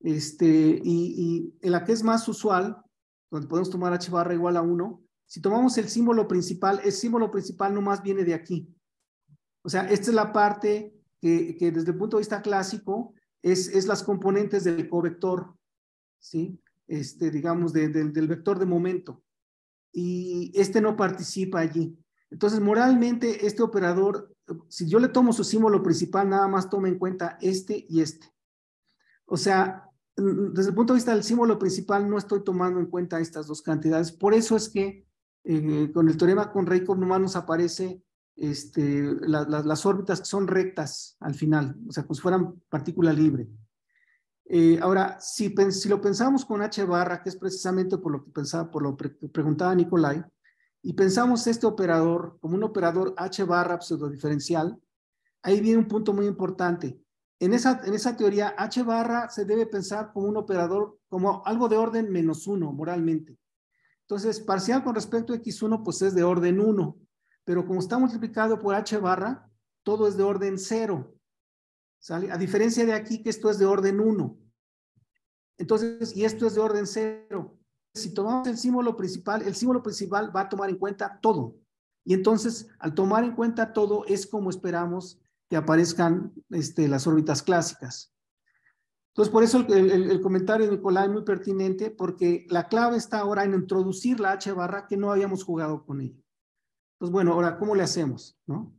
Y en la que es más usual, donde podemos tomar H barra igual a 1, si tomamos el símbolo principal nomás viene de aquí. O sea, esta es la parte que desde el punto de vista clásico es las componentes del covector, ¿sí? Digamos, del vector de momento. Y no participa allí. Entonces, moralmente, este operador, si yo le tomo su símbolo principal, nada más toma en cuenta este y este. O sea, desde el punto de vista del símbolo principal, no estoy tomando en cuenta estas dos cantidades. Por eso es que con el teorema con Rykov nomás nos aparece las órbitas que son rectas al final, o sea, como si fueran partícula libre. Ahora, si lo pensamos con H barra, que es precisamente por lo que preguntaba Nicolai, y pensamos este operador como un operador H barra pseudodiferencial, ahí viene un punto muy importante. En esa teoría, H barra se debe pensar como un operador, como algo de orden -1 moralmente. Entonces, parcial con respecto a X1, pues es de orden 1, pero como está multiplicado por H barra, todo es de orden 0, ¿sale? A diferencia de aquí, que esto es de orden 1. Entonces, y esto es de orden 0. Si tomamos el símbolo principal va a tomar en cuenta todo. Y entonces, al tomar en cuenta todo, es como esperamos que aparezcan las órbitas clásicas. Entonces, por eso el comentario de Nicolai es muy pertinente, porque la clave está ahora en introducir la H barra que no habíamos jugado con ella. Entonces, bueno, ahora, ¿cómo le hacemos? ¿No?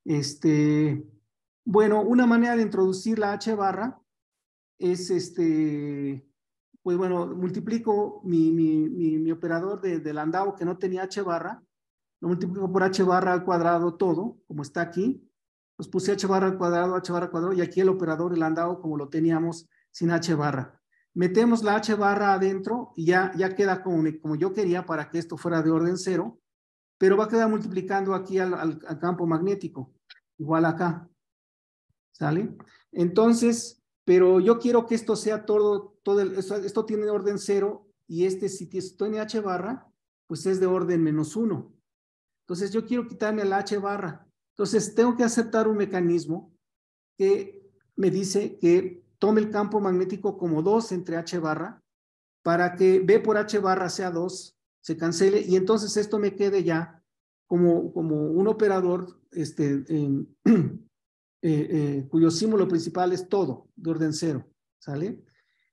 Bueno, una manera de introducir la H barra es pues bueno, multiplico mi operador de Landau que no tenía H barra, lo multiplico por H barra al cuadrado todo, como está aquí, pues puse H barra al cuadrado, y aquí el operador de Landau como lo teníamos sin H barra. Metemos la H barra adentro y ya queda como yo quería para que esto fuera de orden 0, pero va a quedar multiplicando aquí al campo magnético, igual acá, ¿sale? Entonces, pero yo quiero que esto sea esto tiene orden 0 y si tiene H barra, pues es de orden -1. Entonces yo quiero quitarme el H barra. Entonces tengo que aceptar un mecanismo que me dice que tome el campo magnético como 2 entre H barra para que B por H barra sea 2, se cancele y entonces esto me quede ya como un operador cuyo símbolo principal es todo, de orden 0, ¿sale?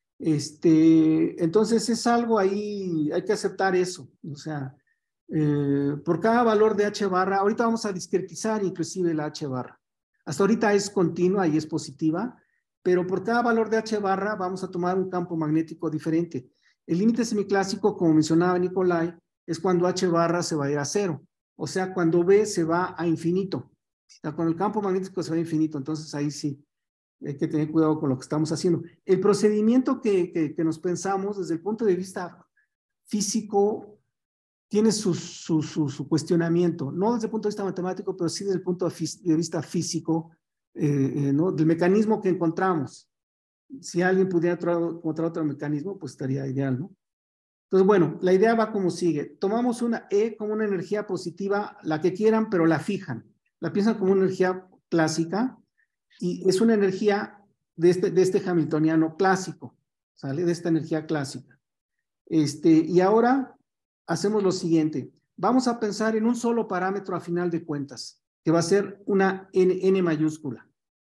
Entonces es algo ahí, hay que aceptar eso, o sea, por cada valor de H barra, ahorita vamos a discretizar inclusive la H barra. Hasta ahorita es continua y es positiva, pero por cada valor de H barra vamos a tomar un campo magnético diferente. El límite semiclásico, como mencionaba Nicolai, es cuando H barra se va a ir a 0, o sea, cuando B se va a infinito. O sea, cuando el campo magnético se va a infinito, entonces ahí sí hay que tener cuidado con lo que estamos haciendo. El procedimiento que nos pensamos desde el punto de vista físico tiene su cuestionamiento, no desde el punto de vista matemático, pero sí desde el punto de vista físico, ¿no? Del mecanismo que encontramos. Si alguien pudiera encontrar otro mecanismo, pues estaría ideal, ¿no? Entonces, bueno, la idea va como sigue. Tomamos una E como una energía positiva, la que quieran, pero la fijan. La piensan como una energía clásica y es una energía de este hamiltoniano clásico, ¿sale? De esta energía clásica. Y ahora hacemos lo siguiente. Vamos a pensar en un solo parámetro a final de cuentas, que va a ser una N mayúscula.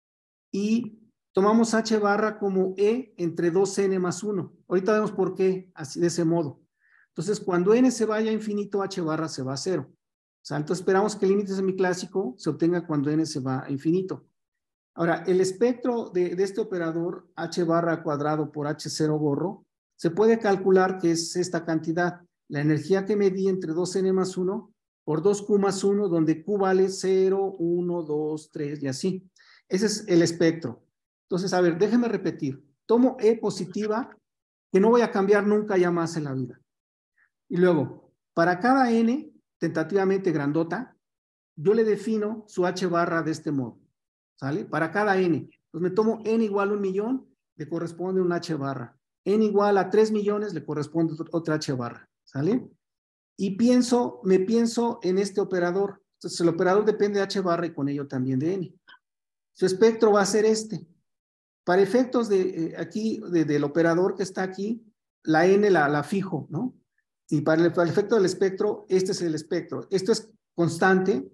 Y tomamos H barra como E entre 2N más 1. Ahorita vemos por qué, así de ese modo. Entonces, cuando N se vaya a infinito, H barra se va a 0. O sea, entonces esperamos que el límite semiclásico se obtenga cuando N se va a infinito. Ahora, el espectro de este operador, H barra cuadrado por H0 borro, se puede calcular que es esta cantidad, la energía que medí entre 2N más 1 por 2Q más 1, donde Q vale 0, 1, 2, 3 y así. Ese es el espectro. Entonces, a ver, déjenme repetir. Tomo E positiva, que no voy a cambiar nunca ya más en la vida. Y luego, para cada N, tentativamente grandota, yo le defino su H barra de este modo. ¿Sale? Para cada N. Entonces me tomo N igual a 1.000.000, le corresponde un H barra. N igual a 3 millones, le corresponde otra H barra. ¿Sale? Y me pienso en este operador. Entonces el operador depende de H barra y con ello también de N. Su espectro va a ser este. Para efectos de aquí, del operador que está aquí, la N la fijo, ¿no? Y para el efecto del espectro, este es el espectro. Esto es constante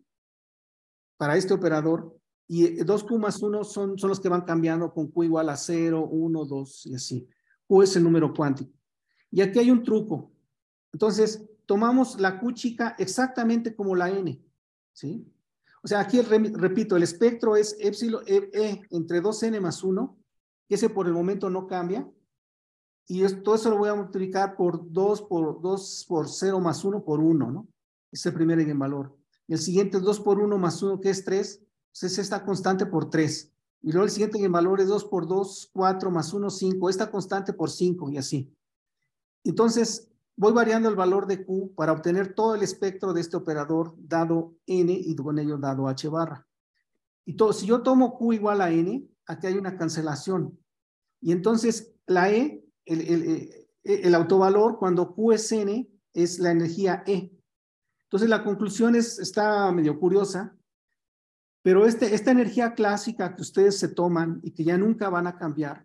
para este operador. Y 2Q más 1 son los que van cambiando con Q igual a 0, 1, 2 y así. Q es el número cuántico. Y aquí hay un truco. Entonces, tomamos la Q chica exactamente como la N. ¿Sí? O sea, aquí repito, el espectro es epsilon E entre 2N más 1, que ese por el momento no cambia. Y todo eso lo voy a multiplicar por 2 por 0 más 1 por 1, ¿no? Ese es el primer eigenvalor. Y el siguiente es 2 por 1 más 1, que es 3. Entonces esta constante por 3. Y luego el siguiente eigenvalor es 2 por 2, 4 más 1, 5. Esta constante por 5 y así. Entonces voy variando el valor de Q para obtener todo el espectro de este operador dado N y con ello dado H barra. Y si yo tomo Q igual a N, aquí hay una cancelación. Y entonces la E, el autovalor cuando Q es N, es la energía E. Entonces la conclusión está medio curiosa. Pero esta energía clásica que ustedes se toman y que ya nunca van a cambiar,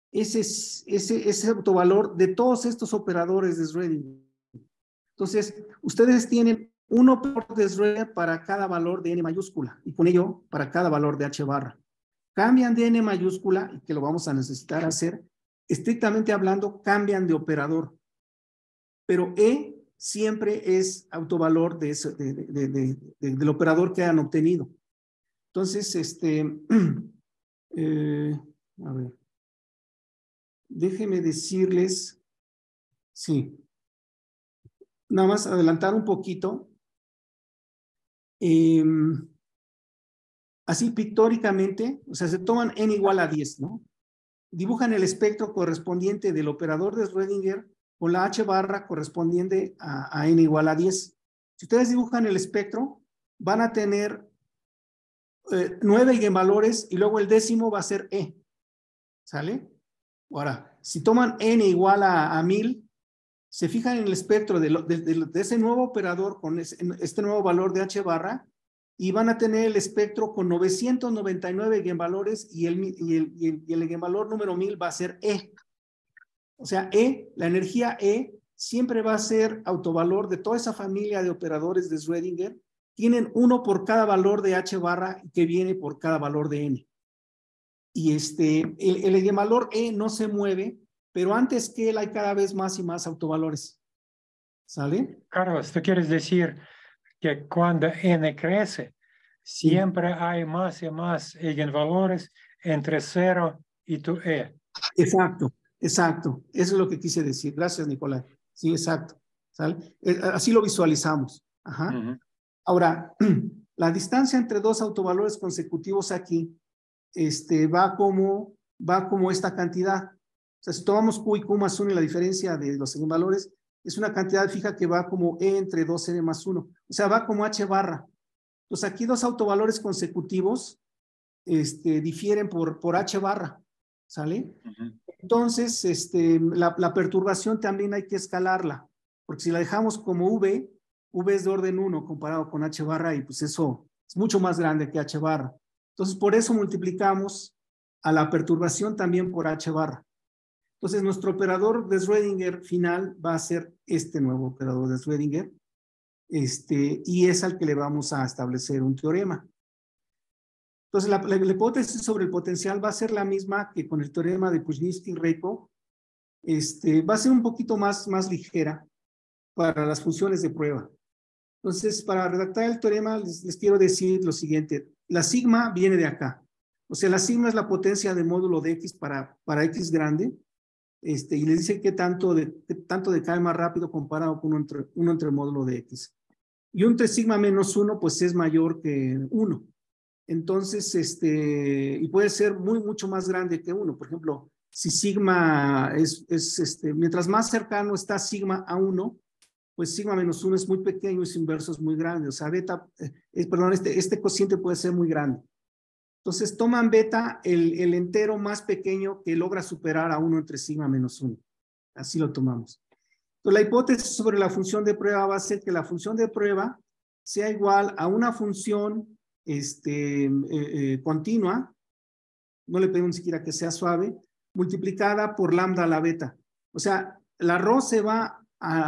ese autovalor de todos estos operadores de Schrödinger. Entonces, ustedes tienen un operador de Schrödinger para cada valor de N mayúscula y con ello para cada valor de H barra. Cambian de N mayúscula, y que lo vamos a necesitar hacer, estrictamente hablando, cambian de operador. Pero E siempre es autovalor del operador que han obtenido. Entonces, a ver, déjenme decirles, sí, nada más adelantar un poquito. Así pictóricamente, o sea, se toman N igual a 10, ¿no? Dibujan el espectro correspondiente del operador de Schrödinger con la H barra correspondiente a N igual a 10. Si ustedes dibujan el espectro, van a tener 9 eigenvalores y luego el décimo va a ser E. ¿Sale? Ahora, si toman n igual a 1000, se fijan en el espectro de ese nuevo operador con este nuevo valor de H barra y van a tener el espectro con 999 eigenvalores y el eigenvalor número 1000 va a ser E. O sea, la energía E siempre va a ser autovalor de toda esa familia de operadores de Schrödinger. Tienen uno por cada valor de H barra que viene por cada valor de N. Y el eigenvalor E no se mueve, pero antes que él hay cada vez más y más autovalores. ¿Sale? Carlos, ¿tú quieres decir que cuando N crece, siempre hay más y más eigenvalores entre 0 y tu E? Exacto, exacto. Eso es lo que quise decir. Gracias, Nicolás. Sí, exacto. ¿Sale? Así lo visualizamos. Ajá. Ahora, la distancia entre dos autovalores consecutivos aquí va como esta cantidad. O sea, si tomamos Q y Q más 1 y la diferencia de los eigenvalores, es una cantidad fija que va como E entre 2N más 1. O sea, va como H barra. Entonces, aquí dos autovalores consecutivos difieren por H barra. ¿Sale? Entonces, la perturbación también hay que escalarla. Porque si la dejamos como V es de orden 1 comparado con H barra y pues eso es mucho más grande que H barra. Entonces, por eso multiplicamos a la perturbación también por H barra. Entonces, nuestro operador de Schrödinger final va a ser este nuevo operador de Schrödinger, y es al que le vamos a establecer un teorema. Entonces, la hipótesis sobre el potencial va a ser la misma que con el teorema de Puzhnitsky-Reykov. Va a ser un poquito más ligera para las funciones de prueba. Entonces, para redactar el teorema, les quiero decir lo siguiente. La sigma viene de acá. O sea, la sigma es la potencia de módulo de X para X grande. Y les dice qué tanto decae más rápido comparado con uno entre el módulo de X. Y un 3 sigma menos 1, pues es mayor que 1. Entonces, y puede ser mucho más grande que 1. Por ejemplo, si sigma mientras más cercano está sigma a 1, pues sigma menos 1 es muy pequeño y su inverso es muy grande. O sea, beta, perdón, este cociente puede ser muy grande. Entonces, toman beta el entero más pequeño que logra superar a 1 entre sigma menos 1. Así lo tomamos. Entonces, la hipótesis sobre la función de prueba va a ser que la función de prueba sea igual a una función continua, no le pedimos ni siquiera que sea suave, multiplicada por lambda a la beta. O sea, la ρ se va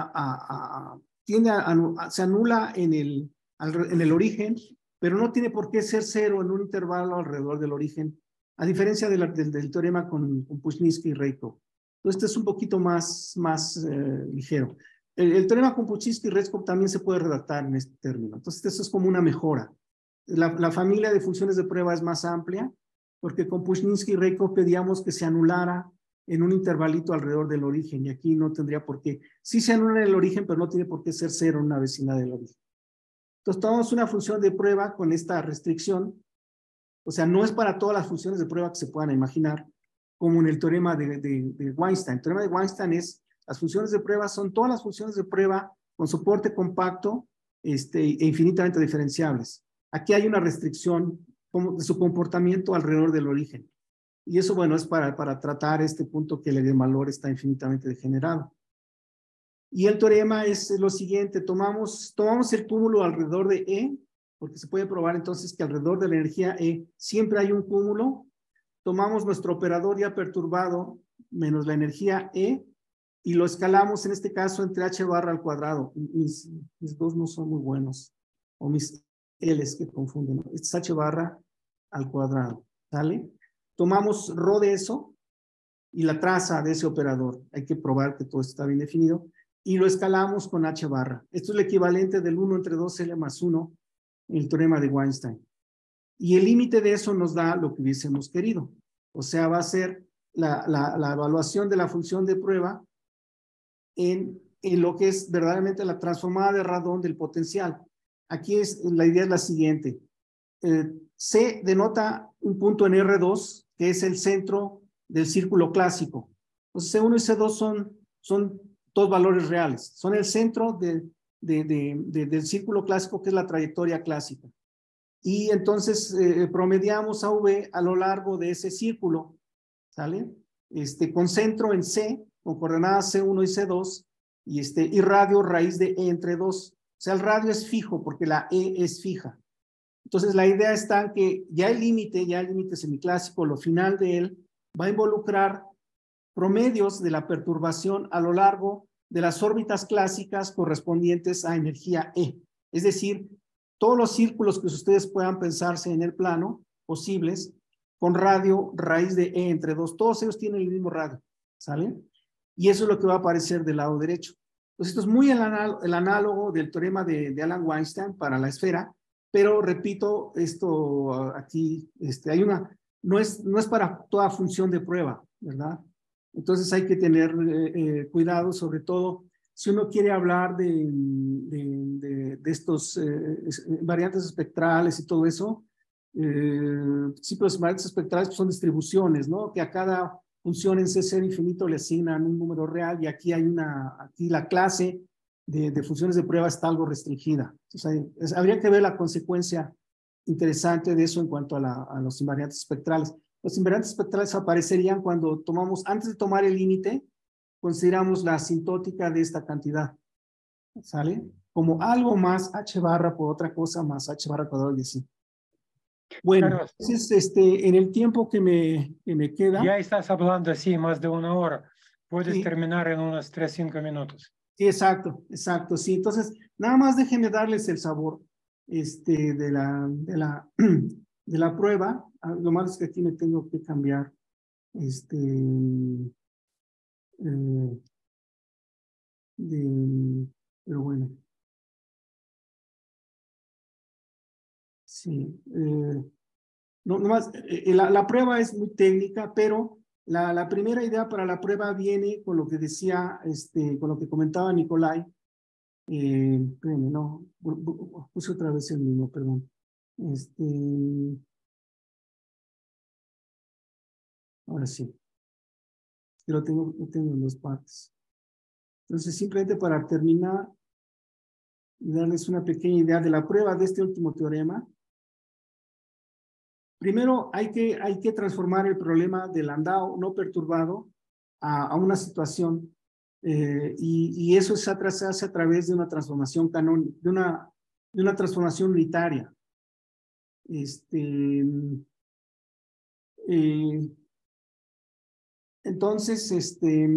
se anula en el origen, pero no tiene por qué ser 0 en un intervalo alrededor del origen, a diferencia del teorema con Puzhnitsky-Reykov. Entonces, este es un poquito más ligero. El teorema con Puzhnitsky-Reykov también se puede redactar en este término. Entonces, eso es como una mejora. La familia de funciones de prueba es más amplia, porque con Puzhnitsky-Reykov pedíamos que se anulara en un intervalito alrededor del origen, y aquí no tendría por qué. Sí se anula en el origen, pero no tiene por qué ser 0 en una vecindad del origen. Entonces, tomamos una función de prueba con esta restricción. O sea, no es para todas las funciones de prueba que se puedan imaginar, como en el teorema de Weinstein. El teorema de Weinstein es, las funciones de prueba son todas las funciones de prueba con soporte compacto e infinitamente diferenciables. Aquí hay una restricción de su comportamiento alrededor del origen. Y eso, bueno, es para tratar este punto que el eigenvalor está infinitamente degenerado. Y el teorema es lo siguiente, tomamos el cúmulo alrededor de E, porque se puede probar entonces que alrededor de la energía E siempre hay un cúmulo. Tomamos nuestro operador ya perturbado menos la energía E y lo escalamos en este caso entre H barra al cuadrado. Mis dos no son muy buenos, o mis L's que confunden, ¿no? Este es H barra al cuadrado, ¿sale? Tomamos ρ de eso y la traza de ese operador. Hay que probar que todo está bien definido. Y lo escalamos con H barra. Esto es el equivalente del 1 entre 2L más 1 en el teorema de Weinstein. Y el límite de eso nos da lo que hubiésemos querido. O sea, va a ser la evaluación de la función de prueba en lo que es verdaderamente la transformada de Radon del potencial. Aquí la idea es la siguiente. C denota un punto en R2, que es el centro del círculo clásico. Entonces, C1 y C2 son dos valores reales. Son el centro del círculo clásico, que es la trayectoria clásica. Y entonces promediamos a V a lo largo de ese círculo, ¿sale? Con centro en C, con coordenadas C1 y C2, y radio raíz de E entre 2. O sea, el radio es fijo porque la E es fija. Entonces, la idea está en que ya el límite semiclásico, lo final de él, va a involucrar promedios de la perturbación a lo largo de las órbitas clásicas correspondientes a energía E. Es decir, todos los círculos que ustedes puedan pensarse en el plano posibles, con radio raíz de E entre 2, todos ellos tienen el mismo radio, ¿sale? Y eso es lo que va a aparecer del lado derecho. Entonces, esto es muy el análogo del teorema de Alan Weinstein para la esfera, pero repito, esto aquí, hay no es para toda función de prueba, ¿verdad? Entonces hay que tener cuidado, sobre todo si uno quiere hablar de estos variantes espectrales y todo eso. Sí, pues variantes espectrales pues, son distribuciones, ¿no? Que a cada función en C0 infinito le asignan un número real, y aquí aquí la clase de funciones de prueba está algo restringida. Entonces, habría que ver la consecuencia interesante de eso en cuanto a los invariantes espectrales. Los invariantes espectrales aparecerían cuando tomamos, antes de tomar el límite, consideramos la asintótica de esta cantidad, ¿sale? Como algo más h barra por otra cosa más h barra cuadrado y así. Bueno, Carlos, entonces, en el tiempo que me queda... ya estás hablando así más de 1 hora. Puedes sí, terminar en unos 3-5 minutos. Sí, exacto, sí. Entonces, nada más déjenme darles el sabor de la prueba. Lo malo es que aquí me tengo que cambiar pero bueno. Sí. Nomás, la prueba es muy técnica, pero la primera idea para la prueba viene con lo que decía, con lo que comentaba Nicolai. Espérenme, no, puse otra vez el mismo, perdón. Ahora sí. Lo tengo en 2 partes. Entonces, simplemente para terminar y darles una pequeña idea de la prueba de este último teorema. Primero, hay que transformar el problema del Landau no perturbado a una situación, y eso se hace a través de una transformación canónica, de una transformación unitaria. Entonces,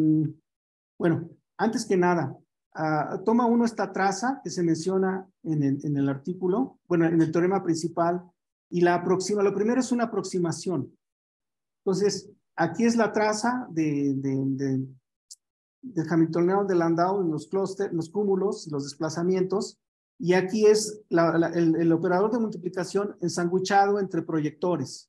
bueno, antes que nada, toma uno esta traza que se menciona en el artículo, bueno, en el teorema principal, y la aproxima. Lo primero es una aproximación. Entonces, aquí es la traza del Hamiltoniano de Landau en los clústeres, los cúmulos, los desplazamientos, y aquí es el operador de multiplicación ensanguchado entre proyectores.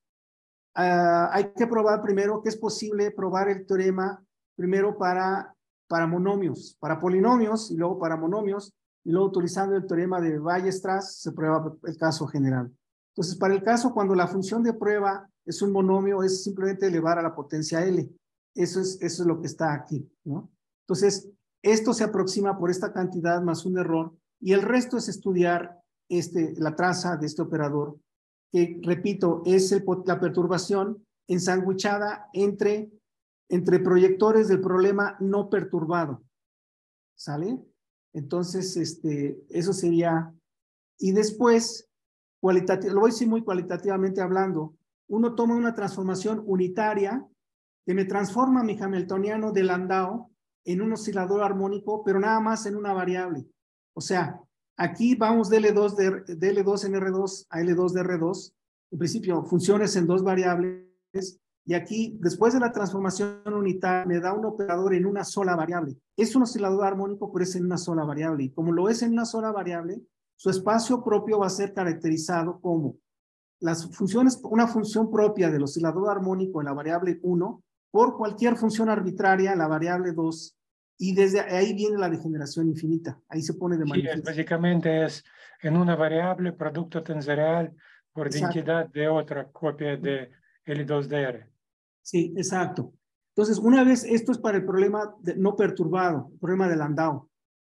Hay que probar primero que es posible probar el teorema primero para monomios, para polinomios, y luego para monomios, y luego utilizando el teorema de Weierstrass se prueba el caso general. Entonces, para el caso cuando la función de prueba es un monomio, es simplemente elevar a la potencia L. Eso es lo que está aquí, ¿no? Entonces, esto se aproxima por esta cantidad más un error, y el resto es estudiar la traza de este operador, que, repito, es la perturbación ensanguchada entre proyectores del problema no perturbado. ¿Sale? Entonces, eso sería. Y después, lo voy a decir muy cualitativamente hablando, uno toma una transformación unitaria que me transforma mi Hamiltoniano de Landau en un oscilador armónico, pero nada más en una variable. O sea, aquí vamos de L2 en R2 a L2 de R2, en principio funciones en 2 variables, y aquí, después de la transformación unitaria, me da un operador en una sola variable. Es un oscilador armónico, pero es en una sola variable, y como lo es en una sola variable, su espacio propio va a ser caracterizado como las funciones, una función propia del oscilador armónico en la variable 1 por cualquier función arbitraria en la variable 2, y desde ahí viene la degeneración infinita. Ahí se pone de manifiesto. Básicamente es en una variable producto tensorial por identidad de otra copia de L2 de R. Sí, exacto. Entonces, una vez, esto es para el problema no perturbado, el problema de Landau.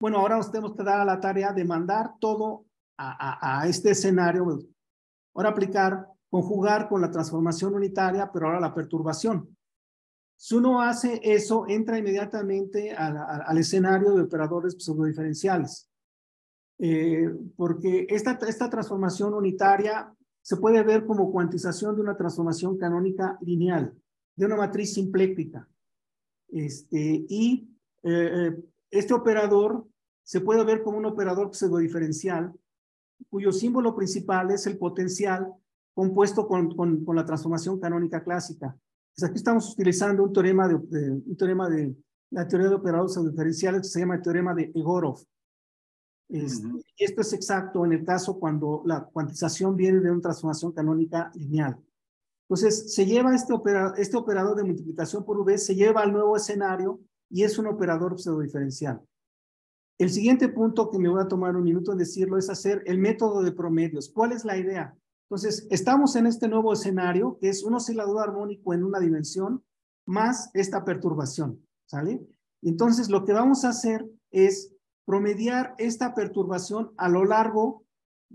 bueno, ahora nos tenemos que dar a la tarea de mandar todo a este escenario. Ahora aplicar, conjugar con la transformación unitaria, pero ahora la perturbación. Si uno hace eso, entra inmediatamente al escenario de operadores pseudodiferenciales. Porque esta transformación unitaria se puede ver como cuantización de una transformación canónica lineal, de una matriz simpléctica. Este operador se puede ver como un operador pseudodiferencial, cuyo símbolo principal es el potencial compuesto con la transformación canónica clásica. Pues aquí estamos utilizando un teorema de la teoría de operadores pseudodiferenciales que se llama el teorema de Egorov. Y esto es exacto en el caso cuando la cuantización viene de una transformación canónica lineal. Entonces, se lleva este operador de multiplicación por V, se lleva al nuevo escenario y es un operador pseudodiferencial. El siguiente punto que me voy a tomar un minuto en decirlo es hacer el método de promedios. ¿Cuál es la idea? Entonces, estamos en este nuevo escenario, que es un oscilador armónico en una dimensión, más esta perturbación, ¿sale? Entonces, lo que vamos a hacer es promediar esta perturbación a lo largo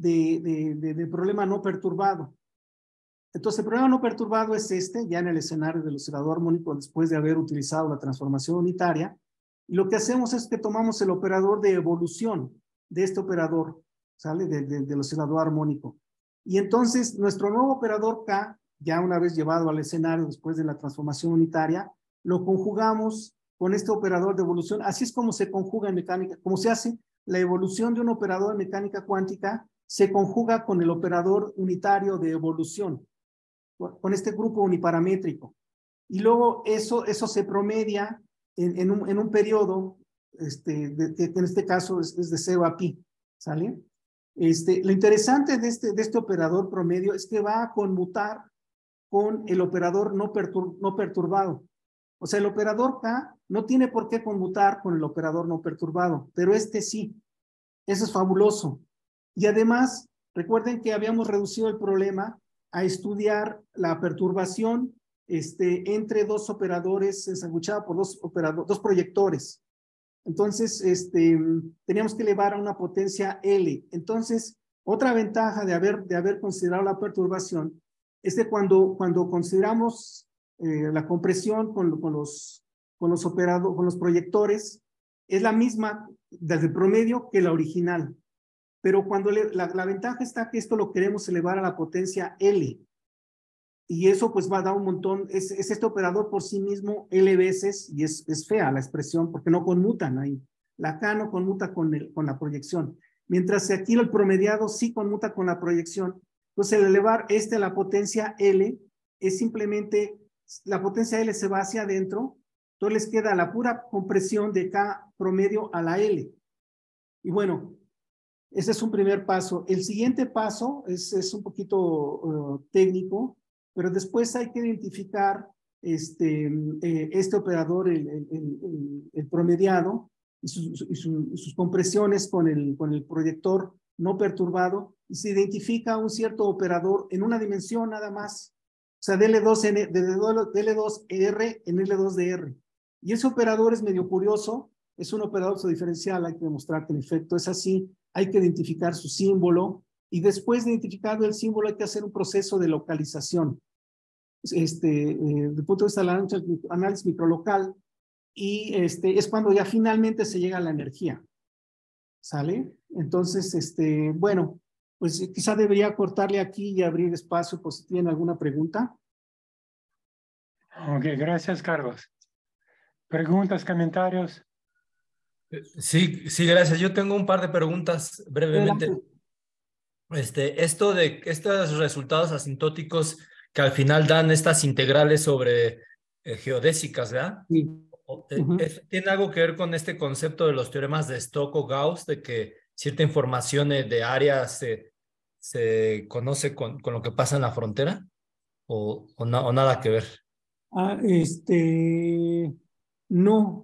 del problema no perturbado. Entonces, el problema no perturbado es ya en el escenario del oscilador armónico, después de haber utilizado la transformación unitaria. Y lo que hacemos es que tomamos el operador de evolución de este operador, ¿sale? Del oscilador armónico. Y entonces, nuestro nuevo operador K, ya una vez llevado al escenario después de la transformación unitaria, lo conjugamos con este operador de evolución. Así es como se conjuga en mecánica, como se hace la evolución de un operador en mecánica cuántica, se conjuga con el operador unitario de evolución, con este grupo uniparamétrico. Y luego eso se promedia en un periodo, que en este caso es de 0 a pi, ¿sale? Lo interesante de este operador promedio es que va a conmutar con el operador no perturbado. O sea, el operador K no tiene por qué conmutar con el operador no perturbado, pero sí. Eso es fabuloso. Y además, recuerden que habíamos reducido el problema a estudiar la perturbación entre dos operadores, ensanguchada por dos proyectores. Entonces, teníamos que elevar a una potencia L. Entonces, otra ventaja de haber considerado la perturbación es que cuando consideramos la compresión con los proyectores, es la misma desde el promedio que la original. Pero cuando la ventaja está que esto lo queremos elevar a la potencia L. Y eso pues va a dar un montón, es este operador por sí mismo L veces, y es fea la expresión porque no conmutan ahí. La K no conmuta con la proyección. Mientras que aquí el promediado sí conmuta con la proyección. Entonces el elevar a la potencia L es simplemente, la potencia L se va hacia adentro, entonces les queda la pura compresión de K promedio a la L. Y bueno, ese es un primer paso. El siguiente paso es un poquito técnico, pero después hay que identificar este operador, el promediado, y sus compresiones con el proyector no perturbado, y se identifica un cierto operador en una dimensión nada más. O sea, DL2R en L2DR. Y ese operador es medio curioso, es un operador diferencial, hay que demostrar que en efecto es así, hay que identificar su símbolo, y después de identificado el símbolo hay que hacer un proceso de localización. Desde el punto de vista del análisis microlocal, y es cuando ya finalmente se llega a la energía. ¿Sale? Entonces, bueno, pues quizá debería cortarle aquí y abrir espacio por si tienen alguna pregunta. Ok, gracias, Carlos. ¿Preguntas, comentarios? Sí, gracias. Yo tengo un par de preguntas brevemente. Esto de estos resultados asintóticos que al final dan estas integrales sobre geodésicas, ¿verdad? Sí. ¿Tiene algo que ver con este concepto de los teoremas de Stokes-Gauss, de que cierta información de área se conoce con lo que pasa en la frontera? ¿O nada que ver? No.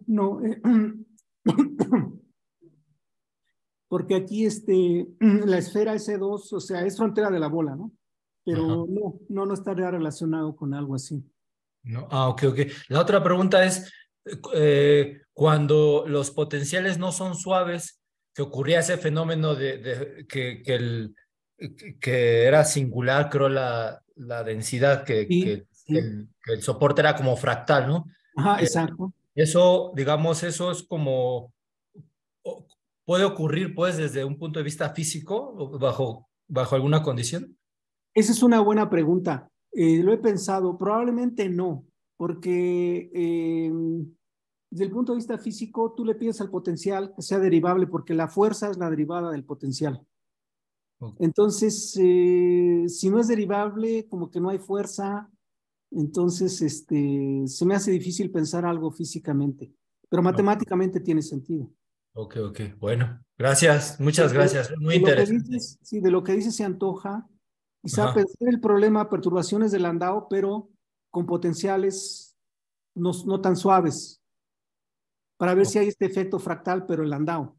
Porque aquí la esfera S2, o sea, es frontera de la bola, ¿no? Pero no estaría relacionado con algo así. No. Ok. La otra pregunta es, cuando los potenciales no son suaves, que ocurría ese fenómeno que era singular, creo, la densidad, Sí, sí. que el soporte era como fractal, ¿no? Ajá, Eh, exacto. Eso, digamos, eso es como, puede ocurrir pues desde un punto de vista físico, bajo alguna condición. Esa es una buena pregunta. Lo he pensado, probablemente no, porque desde el punto de vista físico, tú le pides al potencial que sea derivable, porque la fuerza es la derivada del potencial. Entonces, si no es derivable, como que no hay fuerza, entonces se me hace difícil pensar algo físicamente, pero matemáticamente tiene sentido. Ok, bueno, gracias, De, muchas de- gracias, muy de lo que interesante. dices, sí, de lo que dices se antoja, quizá Ajá. pensar el problema, perturbaciones del Landau, pero con potenciales no tan suaves, para ver si hay este efecto fractal, pero el Landau.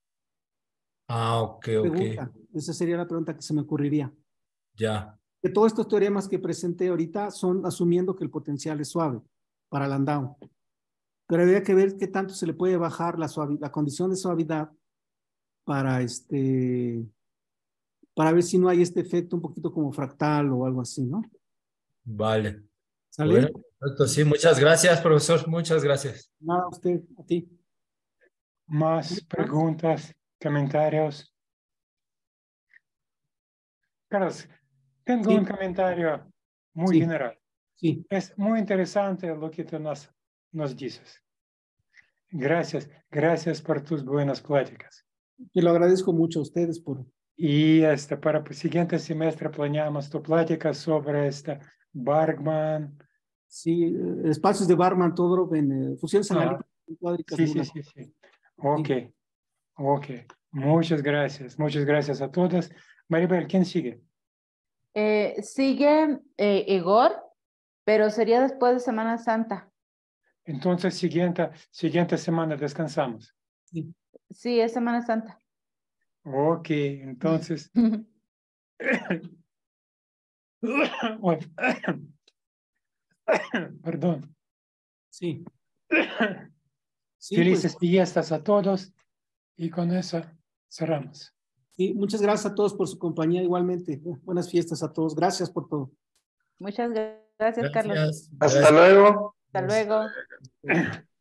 Ok, Pregunta, esa sería la pregunta que se me ocurriría. ya, Que todos estos teoremas que presenté ahorita son asumiendo que el potencial es suave para Landau. Pero habría que ver qué tanto se le puede bajar la condición de suavidad para para ver si no hay este efecto un poquito como fractal o algo así, ¿no? vale. Bueno, ¿Sale? perfecto, sí, muchas gracias, profesor, muchas gracias. Nada, usted, a ti. Más preguntas, comentarios. Carlos, tengo un Sí, comentario muy sí, general. sí. Es muy interesante lo que tú nos dices. Gracias por tus buenas pláticas. Te lo agradezco mucho a ustedes por... Y para el siguiente semestre planeamos tu plática sobre Bargman. Sí, espacios de Barman, Todorov en funciones Ah, analíticas cuádricas sí, de sí, una. sí, sí. Ok, Sí. ok. Muchas gracias. Muchas gracias a todos. Maribel, ¿quién sigue? Sigue Igor, pero sería después de Semana Santa. Entonces, siguiente semana descansamos. Sí. Sí, es Semana Santa. Ok, entonces. Uy, perdón. Sí, sí, pues Felices fiestas a todos y con eso cerramos. sí, muchas gracias a todos por su compañía igualmente. Buenas fiestas a todos. Gracias por todo. Muchas gracias, Carlos. Gracias, Hasta gracias. luego. Hasta luego.